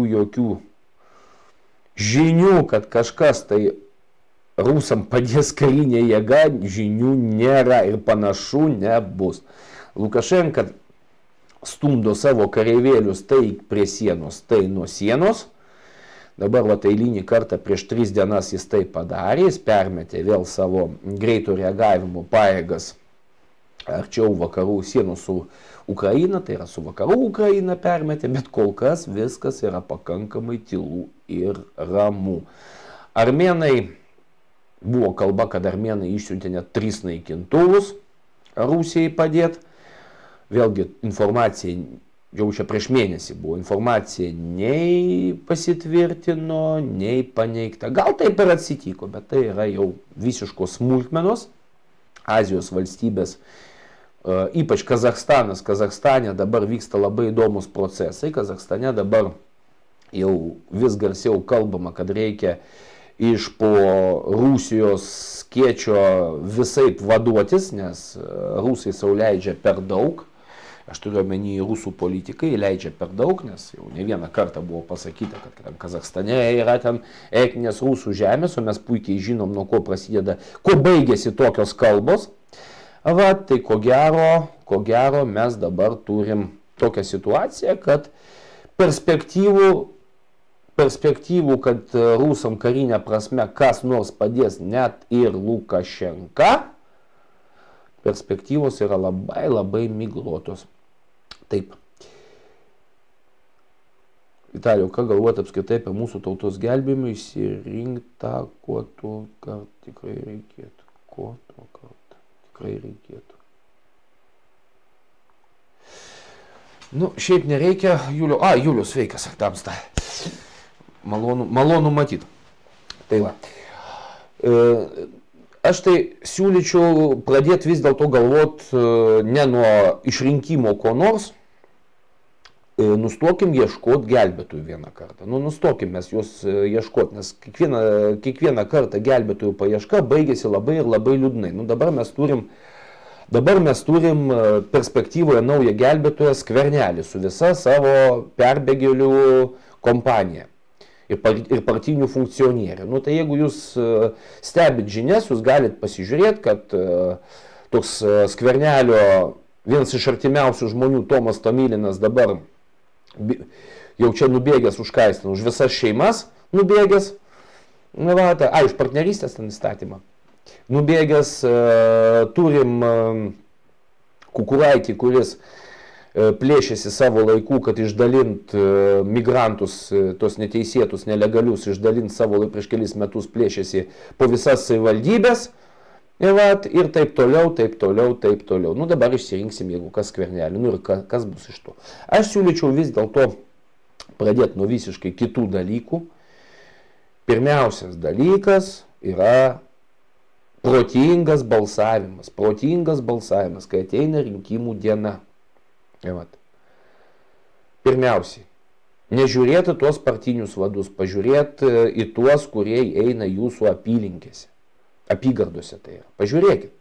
žinių, kad kažkas tai rusam padės karinė jėga, žinių nėra ir panašu nebus. Lukašenka stumdo savo kareivėlius tai prie sienos, tai nuo sienos. Dabar eilinį kartą prieš 3 dienas jis tai padarė, jis permetė vėl savo greito reagavimo pajėgas arčiau vakarų sienų su Ukraina, tai yra su vakarų Ukraina permetė, bet kol kas viskas yra pakankamai tylu ir ramu. Armėnai, buvo kalba, kad armėnai išsiuntė net 3 naikintuvus Rusijai padėti. Vėlgi informacija, jau čia prieš mėnesį buvo, informacija nei pasitvirtino, nei paneigta. Gal taip ir atsitiko, bet tai yra jau visiškos smulkmenos. Azijos valstybės, ypač Kazachstanas. Kazachstane dabar vyksta labai įdomus procesai. Kazachstane dabar jau vis garsiau kalbama, kad reikia iš po Rusijos skėčio visaip vaduotis, nes rusai sau leidžia per daug. Aš turiu omeny, rusų politikai leidžia per daug, nes jau ne vieną kartą buvo pasakyta, kad Kazachstane yra ten etninės rusų žemės, o mes puikiai žinom, nuo ko prasideda, ko baigėsi tokios kalbos. Tai ko gero mes dabar turim tokią situaciją, kad perspektyvų, kad rusam karinė prasme kas nors padės, net ir Lukašenka, perspektyvos yra labai miglotos. Taip. Vitalijau, ką galvojate apskritai apie mūsų tautos gelbėjimą, išsirinkta, ko to kart tikrai reikėtų? Ko to kart tikrai reikėtų? Šiaip nereikia, Julius, sveikas, tamsta. Malonu matyti. Tai va. aš tai siūlyčiau pradėti vis dėlto galvot ne nuo išrinkimo ko nors, nustokim ieškoti gelbėtojų vieną kartą. Nu, nustokim mes juos ieškoti, nes kiekvieną kartą gelbėtojų paieška baigėsi labai ir labai liūdnai. Nu, dabar mes turim perspektyvoje naują gelbėtoją Skvernelį su visa savo perbėgėlių kompanija ir partinių funkcionierių. Nu, tai jeigu jūs stebit žinias, jūs galite pasižiūrėti, kad toks Skvernelio vienas iš artimiausių žmonių, Tomas Tomilinas, dabar jau čia nubėgęs už ką jis ten, už visas šeimas nubėgęs, iš partnerystės ten įstatymą. Nubėgęs turim Kukuraitį, kuris plėšėsi savo laikų, kad išdalint migrantus, tos neteisėtus, nelegalius, išdalint savo laikų prieš kelis metus plėšėsi po visas savivaldybės ir taip toliau, taip toliau, taip toliau. Nu dabar išsirinksim, jeigu kas Skvernelį, nu ir kas bus iš to. Aš siūlyčiau vis dėlto pradėti nuo visiškai kitų dalykų. Pirmiausias dalykas yra protingas balsavimas, kai ateina rinkimų diena. Pirmiausiai, nežiūrėti tuos partinius vadus, pažiūrėti į tuos, kurie eina jūsų apylinkėse, apygardose tai yra. Pažiūrėkit.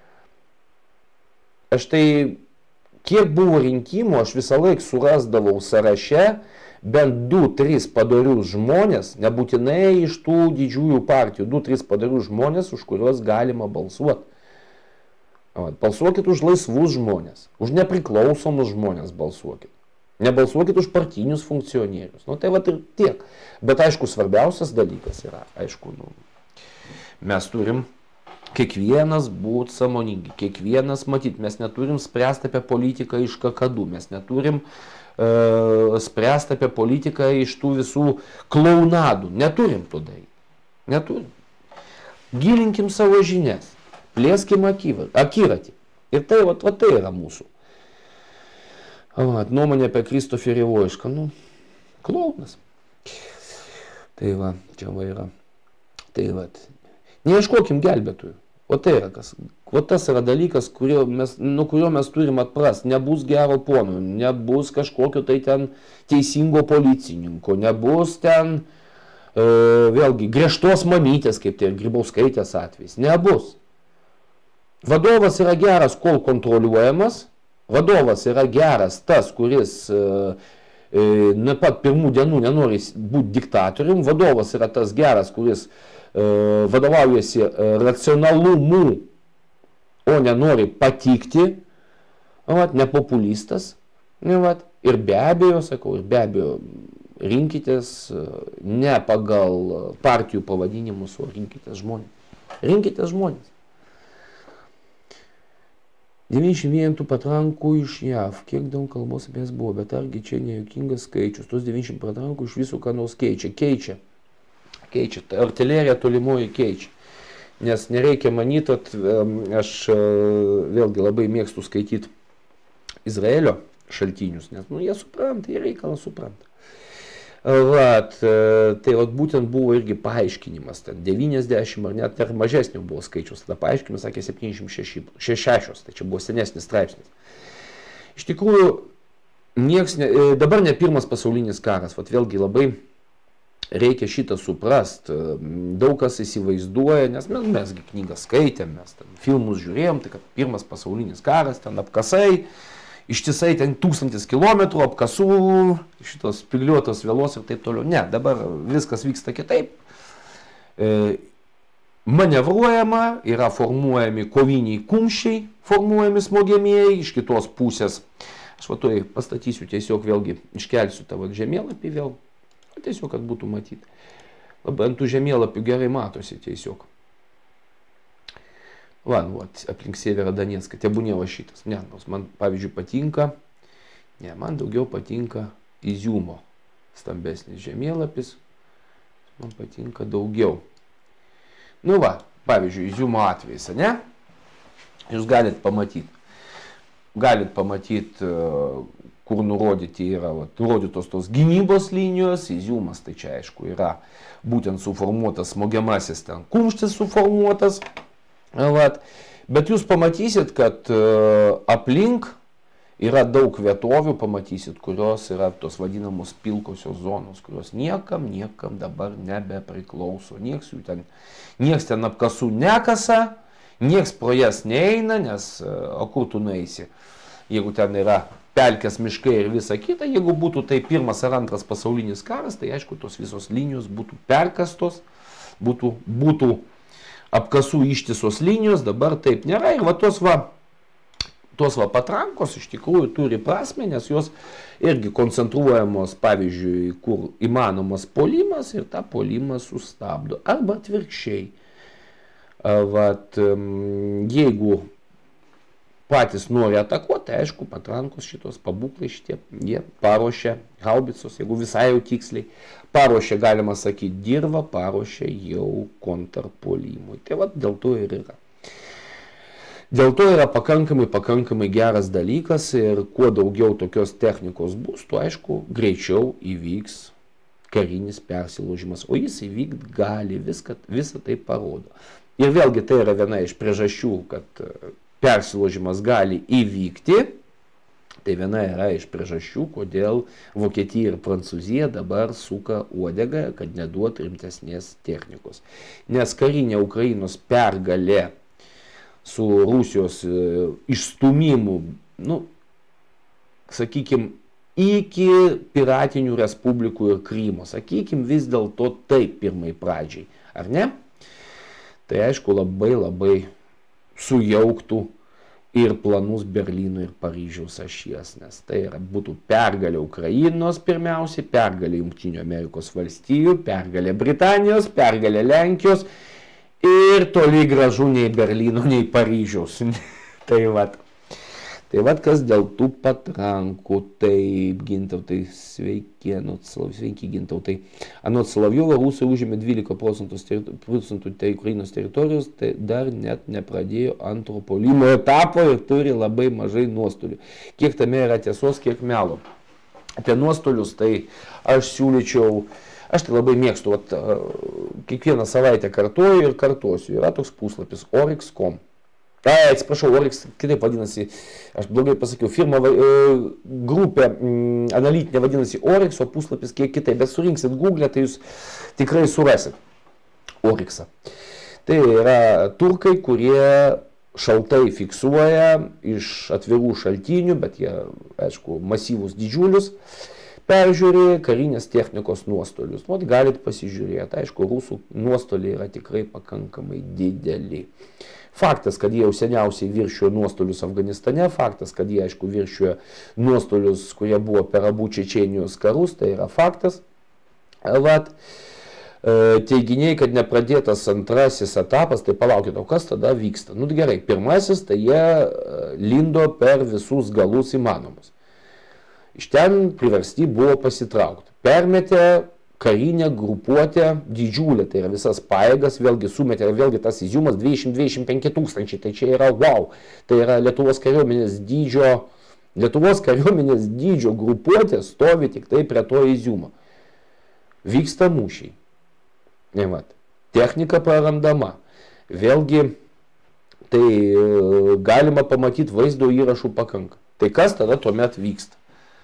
Aš tai, kiek buvo rinkimų, aš visą laiką surasdavau sąraše bent 2-3 padorius žmonės, nebūtinai iš tų didžiųjų partijų, 2-3 padorius žmonės, už kuriuos galima balsuoti. Balsuokit už laisvus žmonės, už nepriklausomus žmonės balsuokit. Nebalsuokit už partinius funkcionierius. Nu tai vat ir tiek. Bet aišku, svarbiausias dalykas yra, aišku, mes turim kiekvienas būti sąmoningi, kiekvienas matyti. Mes neturim spręsti apie politiką iš kakadų, mes neturim spręsti apie politiką iš tų visų klaunadų. Neturim to daryti. Neturim. Gilinkim savo žinias. Plėskim akiratį. Ir tai, tai yra mūsų. Nuomonė apie Kristoferį Voišką. Nu, klaunas. Tai va, čia va yra. Tai va. Neieškokim gelbėtojų. O tai yra kas. O tas yra dalykas, nuo kurio mes turim atprast. Nebus gero pono, nebus kažkokio tai ten teisingo policininko, nebus ten vėlgi griežtos mamytės, kaip tai Grybauskaitės atvejais. Nebus. Vadovas yra geras, kol kontroliuojamas. Vadovas yra geras tas, kuris nuo pat pirmų dienų nenori būti diktatorium. Vadovas yra tas geras, kuris vadovaujasi racionalumu, o nenori patikti. Nepopulistas. Ir be abejo, sakau, rinkitės ne pagal partijų pavadinimus, o rinkitės žmonės. Rinkitės žmonės. 91 patrankų iš JAV. Kiek daug kalbos apie jas buvo, bet argi čia nejuokingas skaičius. Tos 90 patrankų iš visų ką nors keičia. Keičia. Artilerija tolimoji keičia. Nes nereikia manyti, aš vėlgi labai mėgstu skaityti Izraelio šaltinius, nes jie supranta, jie reikalą supranta. Tai būtent buvo irgi paaiškinimas, ten 90 ar net mažesnio buvo skaičius, tada paaiškinimas sakė 76, tai čia buvo senesnis straipsnis. Iš tikrųjų, dabar ne pirmas pasaulinis karas, vėlgi labai reikia šitą suprast, daug kas įsivaizduoja, nes mes knygą skaitėm, mes filmus žiūrėjom, tai kad pirmas pasaulinis karas, ten apkasai, ištisai ten 1000 kilometrų apkasų, šitos spygliuotos vielos ir taip toliau. Ne, dabar viskas vyksta kitaip. Manevruojama, yra formuojami koviniai kumščiai, formuojami smogiamieji, iš kitos pusės. Aš pastatysiu tiesiog vėlgi, iškelsiu tą žemėlapį vėl, tiesiog, kad būtų matyti. Labai ant tų žemėlapių gerai matosi tiesiog. Aplink Severą Donetską, tebūnė va šitas. Ne, nors man, pavyzdžiui, patinka, man daugiau patinka Iziumo stambesnis žemėlapis, man patinka daugiau. Pavyzdžiui, Iziumo atvejais, ne? Jūs galite pamatyti. Kur nurodyti yra, nurodytos tos gynybos linijos, Iziumas, tai čia aišku yra būtent suformuotas smogiamasis ten kumštis suformuotas. Vat. Bet jūs pamatysit, kad aplink yra daug vietovių, pamatysit, kurios yra tos vadinamos pilkosios zonos, kurios niekam dabar nebepriklauso. Nieks ten apkasų nekasa, nieks pro jas neina, nes o kur tu nueisi, jeigu ten yra pelkės, miškai ir visa kita. Jeigu būtų tai pirmas ar antras pasaulinis karas, tai aišku, tos visos linijos būtų perkastos, būtų apkasų ištisos linijos, dabar taip nėra. Ir va tos patrankos iš tikrųjų turi prasmę, nes jos irgi koncentruojamos, pavyzdžiui, kur įmanomas puolimas ir tą puolimą sustabdo. Arba atvirkščiai. Vat, jeigu patys nori atakuoti, tai aišku, patrankos šitos pabūklai šitie, jie paruošia haubicos, jeigu visai jau tiksliai, paruošia, galima sakyti, dirvą, paruošia jau kontrpuolimui. Tai vat dėl to ir yra. Dėl to yra pakankamai geras dalykas ir kuo daugiau tokios technikos bus, tuo aišku, greičiau įvyks karinis persilaužimas, o jis įvykt gali, visą tai parodo. Ir vėlgi tai yra viena iš priežasčių, kad persilaužimas gali įvykti, tai viena yra iš priežasčių, kodėl Vokietija ir Prancūzija dabar suka uodegą, kad neduotų rimtesnės technikos. Nes karinė Ukrainos pergalė su Rusijos išstumimu, sakykime, iki piratinių respublikų ir Krymo, sakykime, vis dėlto taip pirmai pradžiai, ar ne? Tai aišku, labai sujauktų ir planus Berlyno ir Paryžiaus ašies, nes tai būtų pergalė Ukrainos pirmiausiai, pergalė Jungtinių Amerikos valstijų, pergalė Britanijos, pergalė Lenkijos ir toli gražu nei Berlyno, nei Paryžiaus. Tai vat kas dėl tų patrankų. Taip, Gintautai, sveiki Gintautai. Anot Solovjovo, Rusai užėmė 12% Ukrainos teritorijos, tai dar net nepradėjo antro puolimo etapo ir turi labai mažai nuostolių. Kiek tame yra tiesos, kiek melo. Apie nuostolius tai aš siūlyčiau, aš tai labai mėgstu, kiekvieną savaitę kartuoju ir kartuosiu. Yra toks puslapis Oryx.com. Atsiprašau, Oryx, kitaip vadinasi, aš blogai pasakiau, firma, grupė analitinė vadinasi Oryx, o puslapis kiek kitaip, bet surinksit Google, tai jūs tikrai surasit Oryxą. Tai yra turkai, kurie šaltai fiksuoja iš atvirų šaltinių, bet jie, aišku, masyvus didžiulius, peržiūrė karinės technikos nuostolius. Galit pasižiūrėti, aišku, rusų nuostoliai yra tikrai pakankamai dideli. Faktas, kad jie jau seniausiai viršijo nuostolius Afganistane, faktas, kad jie, aišku, viršijo nuostolius, kurie buvo per abu Čečėnijos karus, tai yra faktas. Teiginiai, kad nepradėtas antrasis etapas, tai palaukit, o kas tada vyksta? Gerai, pirmasis, tai jie lindo per visus galus įmanomus. Iš ten priversti buvo pasitraukti. Permetė karinę grupuotę didžiulę, tai yra visas pajėgas, vėlgi sumetė, vėlgi tas Iziumas 225 tūkstančiai, tai čia yra wow, tai yra Lietuvos kariuomenės dydžio grupuotė stovi tik tai prie to Iziumo. Vyksta mūšiai. Technika prarandama. Vėlgi, tai galima pamatyti vaizdo įrašų pakanka. Tai kas tada tuomet vyksta?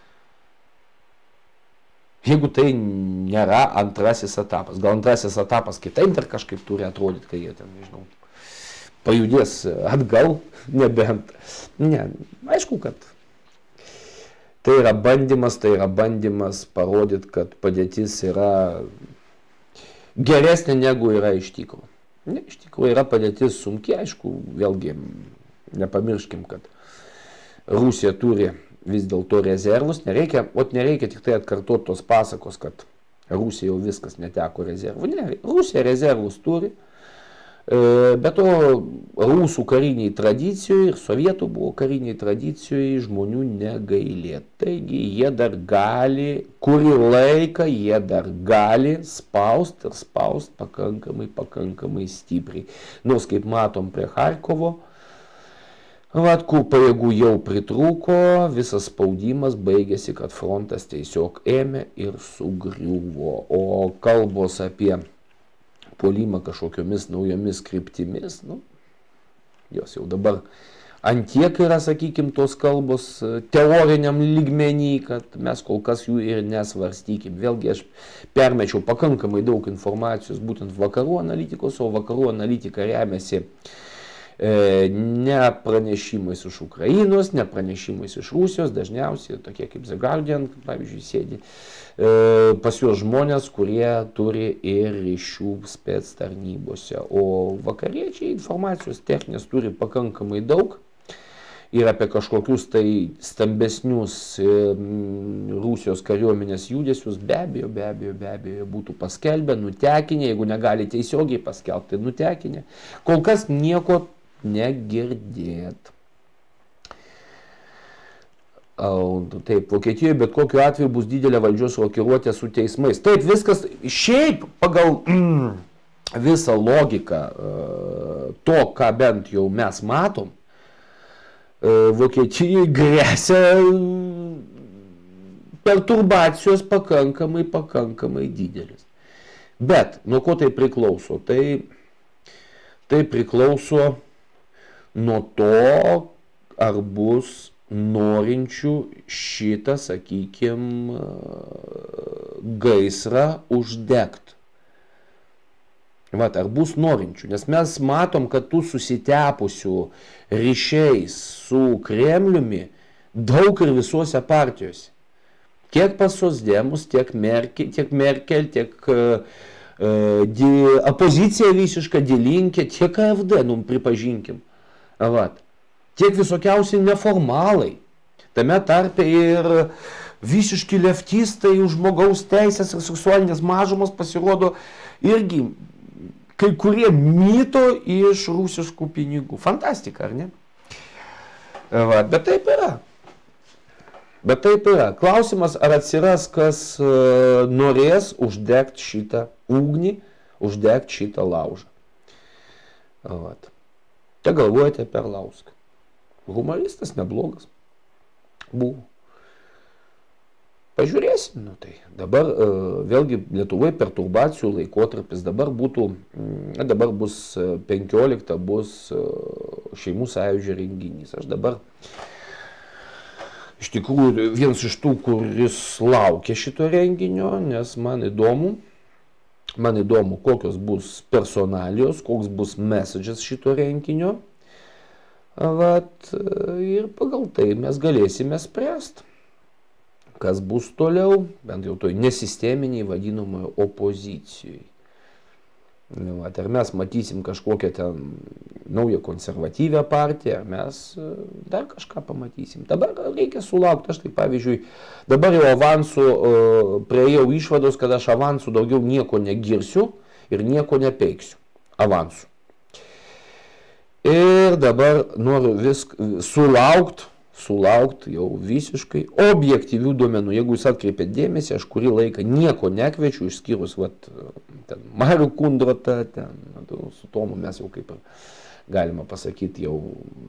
Jeigu tai nėra antrasis etapas, gal antrasis etapas kitaip dar kažkaip turi atrodyti, kai jie ten, nežinau, pajudės atgal, nebent. Ne, aišku, kad tai yra bandymas parodyti, kad padėtis yra geresnė negu yra iš tikrųjų. Ne, iš tikrųjų yra padėtis sunki, aišku, vėlgi nepamirškim, kad Rusija turi vis dėlto rezervus, nereikia tik tai atkartoti tos pasakos, kad Rusija jau viskas neteko rezervų. Ne, Rusija rezervus turi, bet to rusų kariniai tradicijoje ir sovietų buvo kariniai tradicijoje žmonių negailėt. Taigi jie dar gali, kurį laiką jie dar gali spaust pakankamai stipriai. Nors kaip matom prie Charkovo, kur pajėgų jau pritrūko, visas spaudimas baigėsi, kad frontas tiesiog ėmė ir sugriuvo. O kalbos apie puolimą kažkokiomis naujomis kryptimis, Jos jau dabar antiek yra, sakykime, tos kalbos teoriniam lygmenį, kad mes kol kas jų ir nesvarstykim. Vėlgi aš permečiau pakankamai daug informacijos būtent vakarų analitikos, o vakarų analitika remiasi ne pranešimais iš Ukrainos, ne pranešimais iš Rusijos, dažniausiai tokie kaip The Guardian, pavyzdžiui, sėdi pas juos žmonės, kurie turi ir ryšių spec tarnybose. O vakariečiai informacijos techninės turi pakankamai daug ir apie kažkokius tai stambesnius Rusijos kariuomenės judesius be abejo būtų paskelbę, nutekinę, jeigu negali tiesiogiai paskelbti, tai nutekinę. Kol kas nieko negirdėt. Taip, Vokietijoje bet kokiu atveju bus didelė valdžios rokiruotė su teismais. Taip, viskas šiaip pagal visą logiką to, ką bent jau mes matom, Vokietijai grėsia perturbacijos pakankamai didelis. Bet nuo ko tai priklauso? Tai priklauso nuo to, ar bus norinčių šitą, sakykime, gaisrą uždegti. Ar bus norinčių, nes mes matom, kad tų susitepusių ryšiais su Kremliumi daug ir visuose partijose. Tiek pas socdemus, tiek Merkel, tiek opozicija visiška, Die Linke, tiek AfD, pripažinkim. Tiek visokiausi neformalai. Tame tarpe ir visiški leftistai už žmogaus teisės ir seksualinės mažumas pasirodo irgi kai kurie myto iš rusiškų pinigų. Fantastika, ar ne? Bet taip yra. Klausimas, ar atsiras, kas norės uždegti šitą ugnį, uždegti šitą laužą. Te galvojate apie Arlauską. Humoristas neblogas. Buvo. Pažiūrėsim. Tai dabar vėlgi Lietuvoje perturbacijų laikotarpis. Dabar bus 15, bus šeimų sąjūdžio renginys. Aš dabar iš tikrųjų vienas iš tų, kuris laukia šito renginio, nes man įdomu, kokios bus personalijos, koks bus messages šito renginio. Ir pagal tai mes galėsime spręsti, kas bus toliau, bent jau toj nesisteminiai vadinamoje opozicijoje. Ar mes matysim kažkokią ten naują konservatyvę partiją, ar mes dar kažką pamatysim. Dabar reikia sulaukti, aš tai pavyzdžiui, dabar jau avansų priėjau išvados, kad aš avansų daugiau nieko negirsiu ir nieko nepeiksiu. Avansų. Ir dabar noriu sulaukti jau visiškai objektyvių duomenų. Jeigu jūs atkreipėt dėmesį, aš kurį laiką nieko nekviečiu, išskyrus Marių Kundrotą, su Tomu mes jau kaip galima pasakyti jau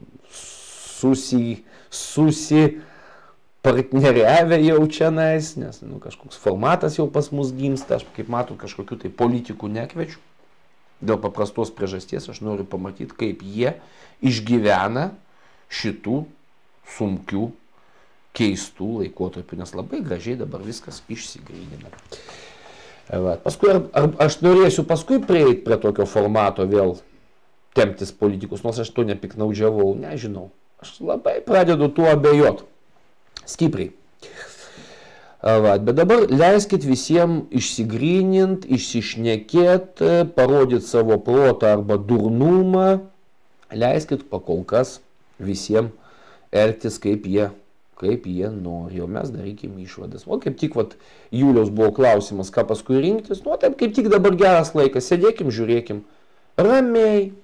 susipartneriavę jau čianais, nes kažkoks formatas jau pas mus gimsta, aš kaip matau kažkokių tai politikų nekviečiu. Dėl paprastos priežasties aš noriu pamatyti, kaip jie išgyvena šitų sunkių, keistų laikotarpių, nes labai gražiai dabar viskas išsigrynina. Paskui, ar aš norėsiu paskui prieiti prie tokio formato vėl temptis politikus, nors aš to nepiknaudžiavau, nežinau. Aš labai pradedu tuo abejoti. Stipriai. Bet dabar leiskit visiems išsigrynint, išsišnekėt, parodyti savo protą arba durnumą. Leiskit pakol kas visiems elgtis kaip jie nori, o mes darykim išvadas. O kaip tik Juliaus buvo klausimas, ką paskui rinktis, taip kaip tik dabar geras laikas, sėdėkim, žiūrėkim ramiai,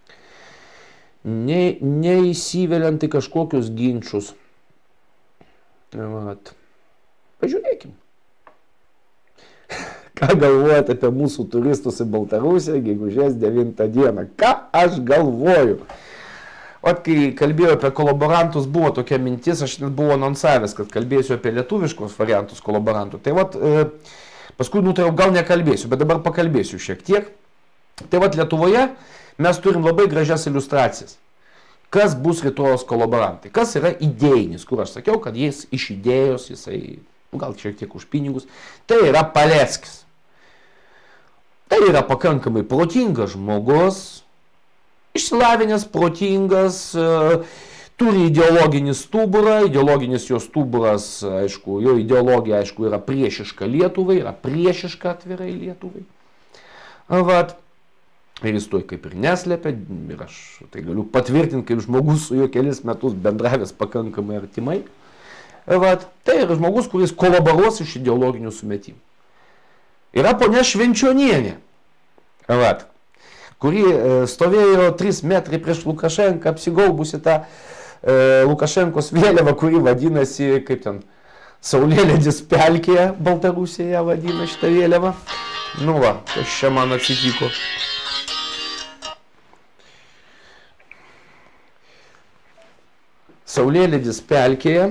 neįsiveliant į kažkokius ginčius. Pažiūrėkim. Ką galvojate apie mūsų turistus į Baltarusiją gegužės 9 dieną? Ką aš galvoju? Kai kalbėjau apie kolaborantus, buvo tokia mintis, aš net buvau anonsavęs, kad kalbėsiu apie lietuviškus variantus kolaborantų. Tai paskui nutariau, gal nekalbėsiu, bet dabar pakalbėsiu šiek tiek. Tai Lietuvoje mes turim labai gražias iliustracijas. kas bus rytojos kolaborantai, kas yra idėjinis, kur aš sakiau, kad jis iš idėjos, jisai, gal šiek tiek už pinigus, tai yra Paleckis. Tai yra pakankamai protingas žmogus, išsilavinęs, protingas, turi ideologinį stuburą, ideologinis jo stuburas, aišku, jo ideologija, aišku, yra priešiška Lietuvai, yra priešiška atvirai Lietuvai. Vat. Ir jis to kaip ir neslėpia, ir aš tai galiu patvirtinti, kaip žmogus su juo kelis metus bendravęs pakankamai artimai. Vat. Tai yra žmogus, kuris kolaboruos iš ideologinių sumetimų. Yra ponia Švenčionienė, vat, kuri stovėjo 3 metrai prieš Lukašenką, apsigaubusi tą Lukašenkos vėliavą, kuri vadinasi, kaip ten, Saulėlydis pelkėje, Baltarusija vadina šitą vėliavą. Nu va, kas čia man atsitiko. Saulėlydis pelkėje.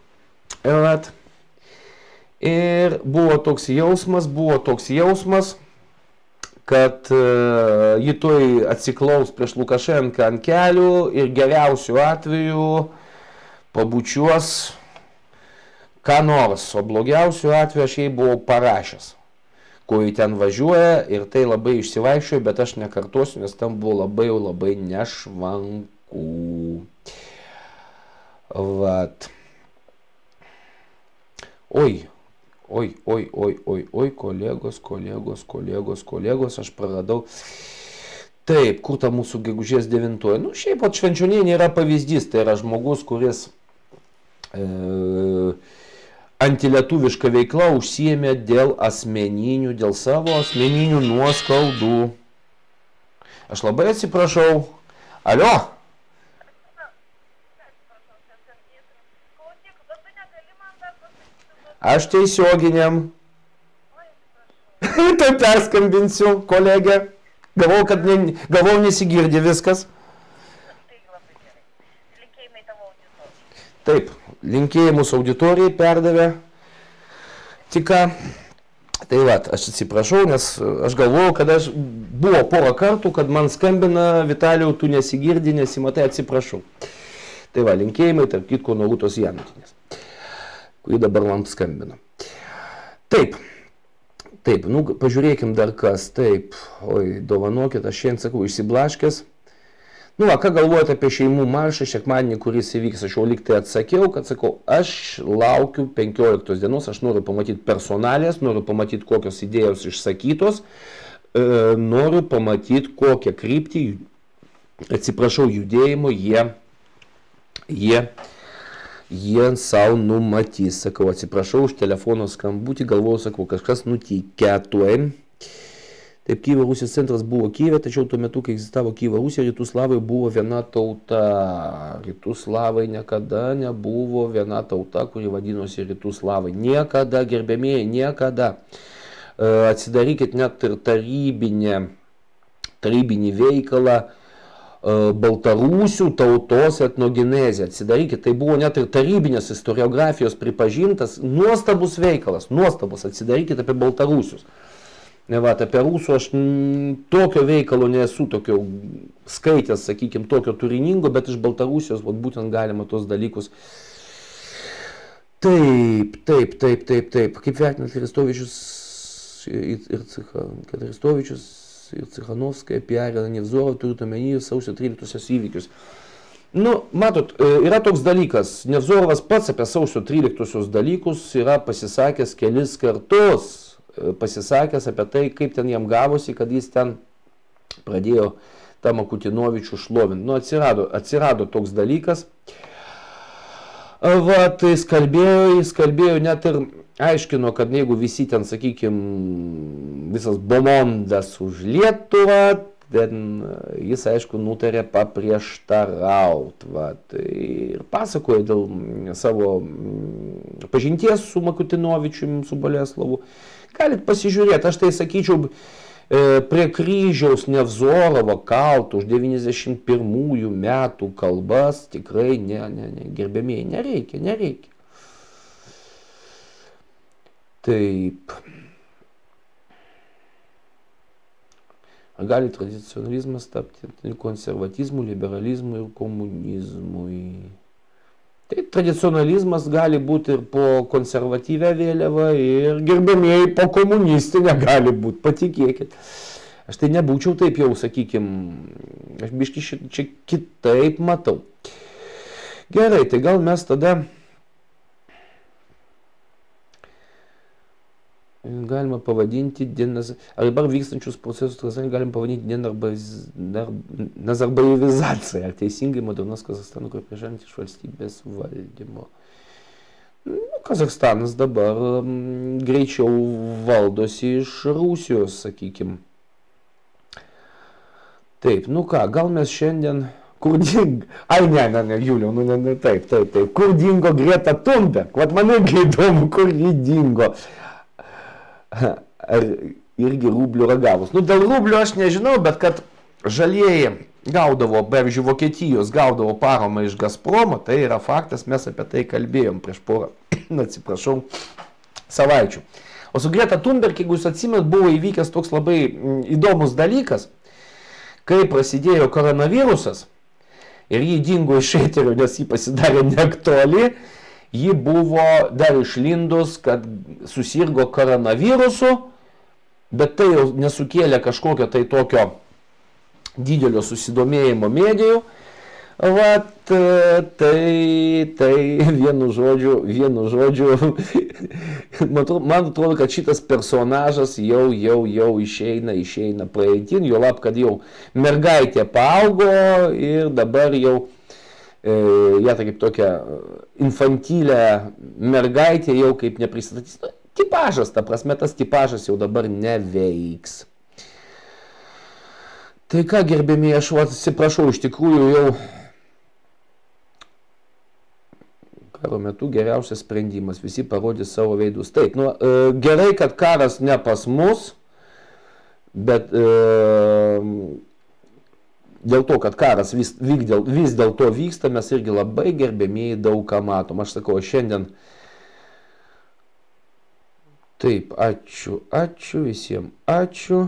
Ir buvo toks jausmas, kad ji toj atsiklaus prieš Lukašenką ant kelių ir geriausiu atveju pabučiuos ką nors, o blogiausiu atveju aš jai buvau parašęs, ko jį ten važiuoja, ir tai labai išsivaikščiojo, bet aš nekartosiu, nes tam buvo labai nešvanku. Vat. Oi, kolegos, aš praradau. Taip, kur ta mūsų gegužės 9? Nu, šiaip pat Švenčionienė yra pavyzdys, tai yra žmogus, kuris antilietuviška veikla užsiėmė dėl savo asmeninių nuoskaudų. Aš labai atsiprašau. Alio? Aš tiesioginiam. Tai perskambinsiu, kolegė. Galvau nesigirdi viskas. Taip, linkėjimus auditorijai perdavė. Tik ką. Tai va, aš atsiprašau, nes aš galvojau, kad buvo porą kartų, kad man skambina: Vitalijau, tu nesigirdi, nesimatai, atsiprašau. Tai va, linkėjimai, tarp kitko, nuo Rūtos Janutinės, kuri dabar man skambina. Taip, nu, pažiūrėkim dar kas. Taip, oi, dovanokit, aš šiandien sakau, išsiblaškęs. Nu, va, ką galvojate apie šeimų maršą sekmadienį, kuris įvyks? Aš jau lyg tai atsakiau, kad sakau, aš laukiu 15 dienos, aš noriu pamatyti personalės, noriu pamatyti, kokios idėjos išsakytos, noriu pamatyti, kokią kryptį, atsiprašau, judėjimo jie savo numatys. Sakau, atsiprašau už telefono skambutį, galvoju, sakau, kažkas nutikė tuoj. Taip, Kijevo Rusijos centras buvo Kijeve, tačiau tuo metu, kai egzistavo Kijevo Rusija, Rytų Slavai buvo viena tauta. Rytų Slavai niekada nebuvo viena tauta, kuri vadinosi Rytų Slavai. Niekada, gerbėmėjai, niekada. Atsidarykit net ir tarybinį veikalą Baltarusių tautos etnogenezė. Atsidarykit, tai buvo net ir tarybinės istoriografijos pripažintas nuostabus veikalas, nuostabus. Atsidarykit apie Baltarusius. Va, apie rusų aš tokio veikalo nesu tokio skaitęs, sakykime, tokio turiningo, bet iš Baltarusijos būtent galima tos dalykus. Taip. Kaip vertinat Aristovičius ir Cichanovskaja piarina Nevzorovą, turint omeny sausio 13 įvykius. Nu, matot, yra toks dalykas. Nevzorovas pats apie sausio 13 dalykus yra pasisakęs kelis kartus. Pasisakęs apie tai, kaip ten jam gavosi, kad jis ten pradėjo tą Makutinovičių šlovinti. Nu, atsirado toks dalykas. Va, tai jis kalbėjo net ir aiškino, kad jeigu visi ten, sakykime, visas bomondas už Lietuvą, ten jis, aišku, nutarė paprieštaraut. Va, tai ir pasakojo dėl savo pažinties su Makutinovičiumi, su Boleslavu. Galit pasižiūrėti, aš tai sakyčiau, prie kryžiaus Nevzorovo kaltų už 91 metų kalbas tikrai gerbėmėjai, nereikia. Taip. Ar gali tradicionalizmas tapti konservatizmui, liberalizmui ir komunizmui? Tai tradicionalizmas gali būti ir po konservatyvę vėliavą, ir gerbėmėjai po komunistinę gali būti, patikėkit. Aš tai nebūčiau taip jau, sakykime, aš biški čia kitaip matau. Gerai, tai gal mes tada galima pavadinti ar dabar vykstančius procesus galima pavadinti denazarbaivizacija, ar teisingai modernaus Kazachstano, kur priešant iš valstybės valdymo. Kazachstanas dabar greičiau valdosi iš Rusijos, sakykime. Taip, nu ką, gal mes šiandien, kur dingo, Juliau, taip, kur dingo Greta Thunberg, vat man irgi įdomu, kur ji dingo. Ar irgi rublių ragavus. Nu, dėl rublių aš nežinau, bet kad žalieji gaudavo, pavyzdžiui, Vokietijos gaudavo paramą iš Gazpromo, tai yra faktas, mes apie tai kalbėjom prieš porą, atsiprašau, savaičių. O su Greta Thunberg, jeigu jūs atsimenat, buvo įvykęs toks labai įdomus dalykas, kai prasidėjo koronavirusas ir jį dingo iš eterio, nes jį pasidarė neaktuali, ji buvo dar išlindus, kad susirgo koronavirusu, bet tai jau nesukėlė kažkokio tai tokio didelio susidomėjimo medijų. Vat, tai vienu žodžiu, man atrodo, kad šitas personažas jau išeina praeitin, jo lab, kad jau mergaitė paaugo ir dabar jau ją kaip tokia infantylę mergaitė jau kaip nepristatys. Tipažas, ta prasme, tas tipažas jau dabar neveiks. Tai ką, gerbėmiai, aš atsiprašau, iš tikrųjų jau karo metu geriausias sprendimas, visi parodys savo veidus. Taip, nu, gerai, kad karas ne pas mus, bet dėl to, kad karas vis dėlto vyksta, mes irgi labai gerbėmėjai daug ką matom. Aš sakau, šiandien taip, ačiū visiems, ačiū.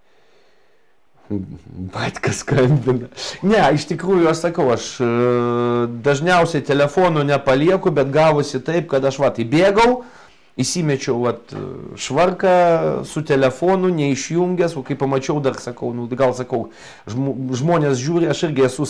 Batkas skambina. Ne, iš tikrųjų, aš sakau, aš dažniausiai telefonų nepalieku, bet gavosi taip, kad aš įbėgau, įsimečiau švarką su telefonu, neišjungęs, o kai pamačiau, dar sakau, žmonės žiūri, aš irgi esu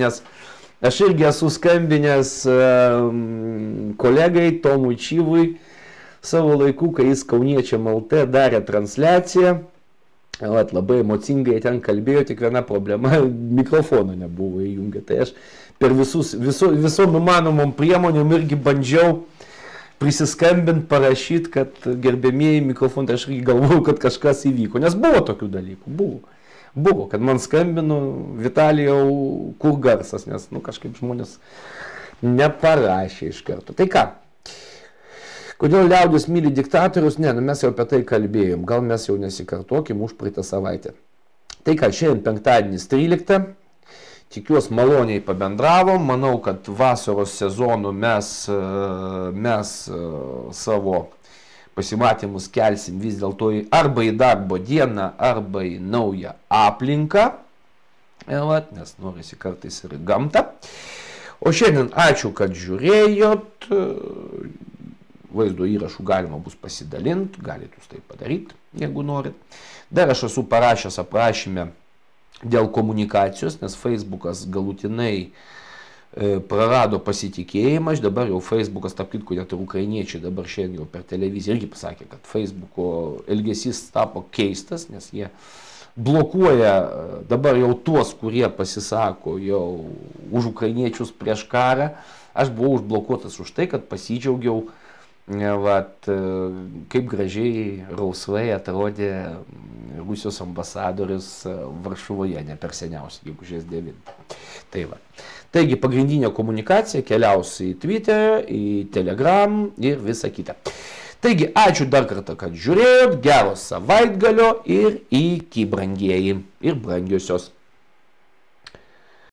skambinęs kolegai Tomui Čyvui savo laiku, kai jis Kauniečiam LT darė transliaciją. Labai emocingai ten kalbėjo, tik viena problema, mikrofono nebuvo įjungę. Tai aš per visom įmanomom priemonėm irgi bandžiau prisiskambinti, parašyti, kad gerbėmieji mikrofonai, tai aš irgi galvoju, kad kažkas įvyko. Nes buvo tokių dalykų, buvo, kad man skambino, Vitalijau, kur garsas, nes kažkaip žmonės neparašė iš karto. Tai ką? Kodėl liaudis myli diktatorius? Ne, mes jau apie tai kalbėjom. Gal mes jau nesikartokim už praeitą savaitę. Tai ką, šiandien penktadienis 13. Tikiuosi maloniai pabendravom. Manau, kad vasaros sezonu mes savo pasimatymus kelsim vis dėlto arba į darbo dieną, arba į naują aplinką. Nes norisi kartais ir gamtą. O šiandien ačiū, kad žiūrėjot. Vaizdo įrašų galima bus pasidalinti, galite jūs tai padaryti, jeigu norit. Dar aš esu parašęs aprašymę dėl komunikacijos, nes Facebookas galutinai prarado pasitikėjimą. Dabar jau Facebookas, tarp kitko, net ir ukrainiečiai dabar šiandien jau per televiziją irgi pasakė, kad Facebooko elgesys tapo keistas, nes jie blokuoja dabar jau tuos, kurie pasisako jau už ukrainiečius prieš karą. Aš buvau užblokuotas už tai, kad pasidžiaugiau, kaip gražiai rausvai atrodė Rusijos ambasadorius Varšuvoje, ne per seniausiai, gegužės 9. Taigi pagrindinė komunikacija keliaus į Twitter, į Telegram ir visa kita. Taigi ačiū dar kartą, kad žiūrėjot, gero savaitgalio ir iki brangieji ir brangiosios.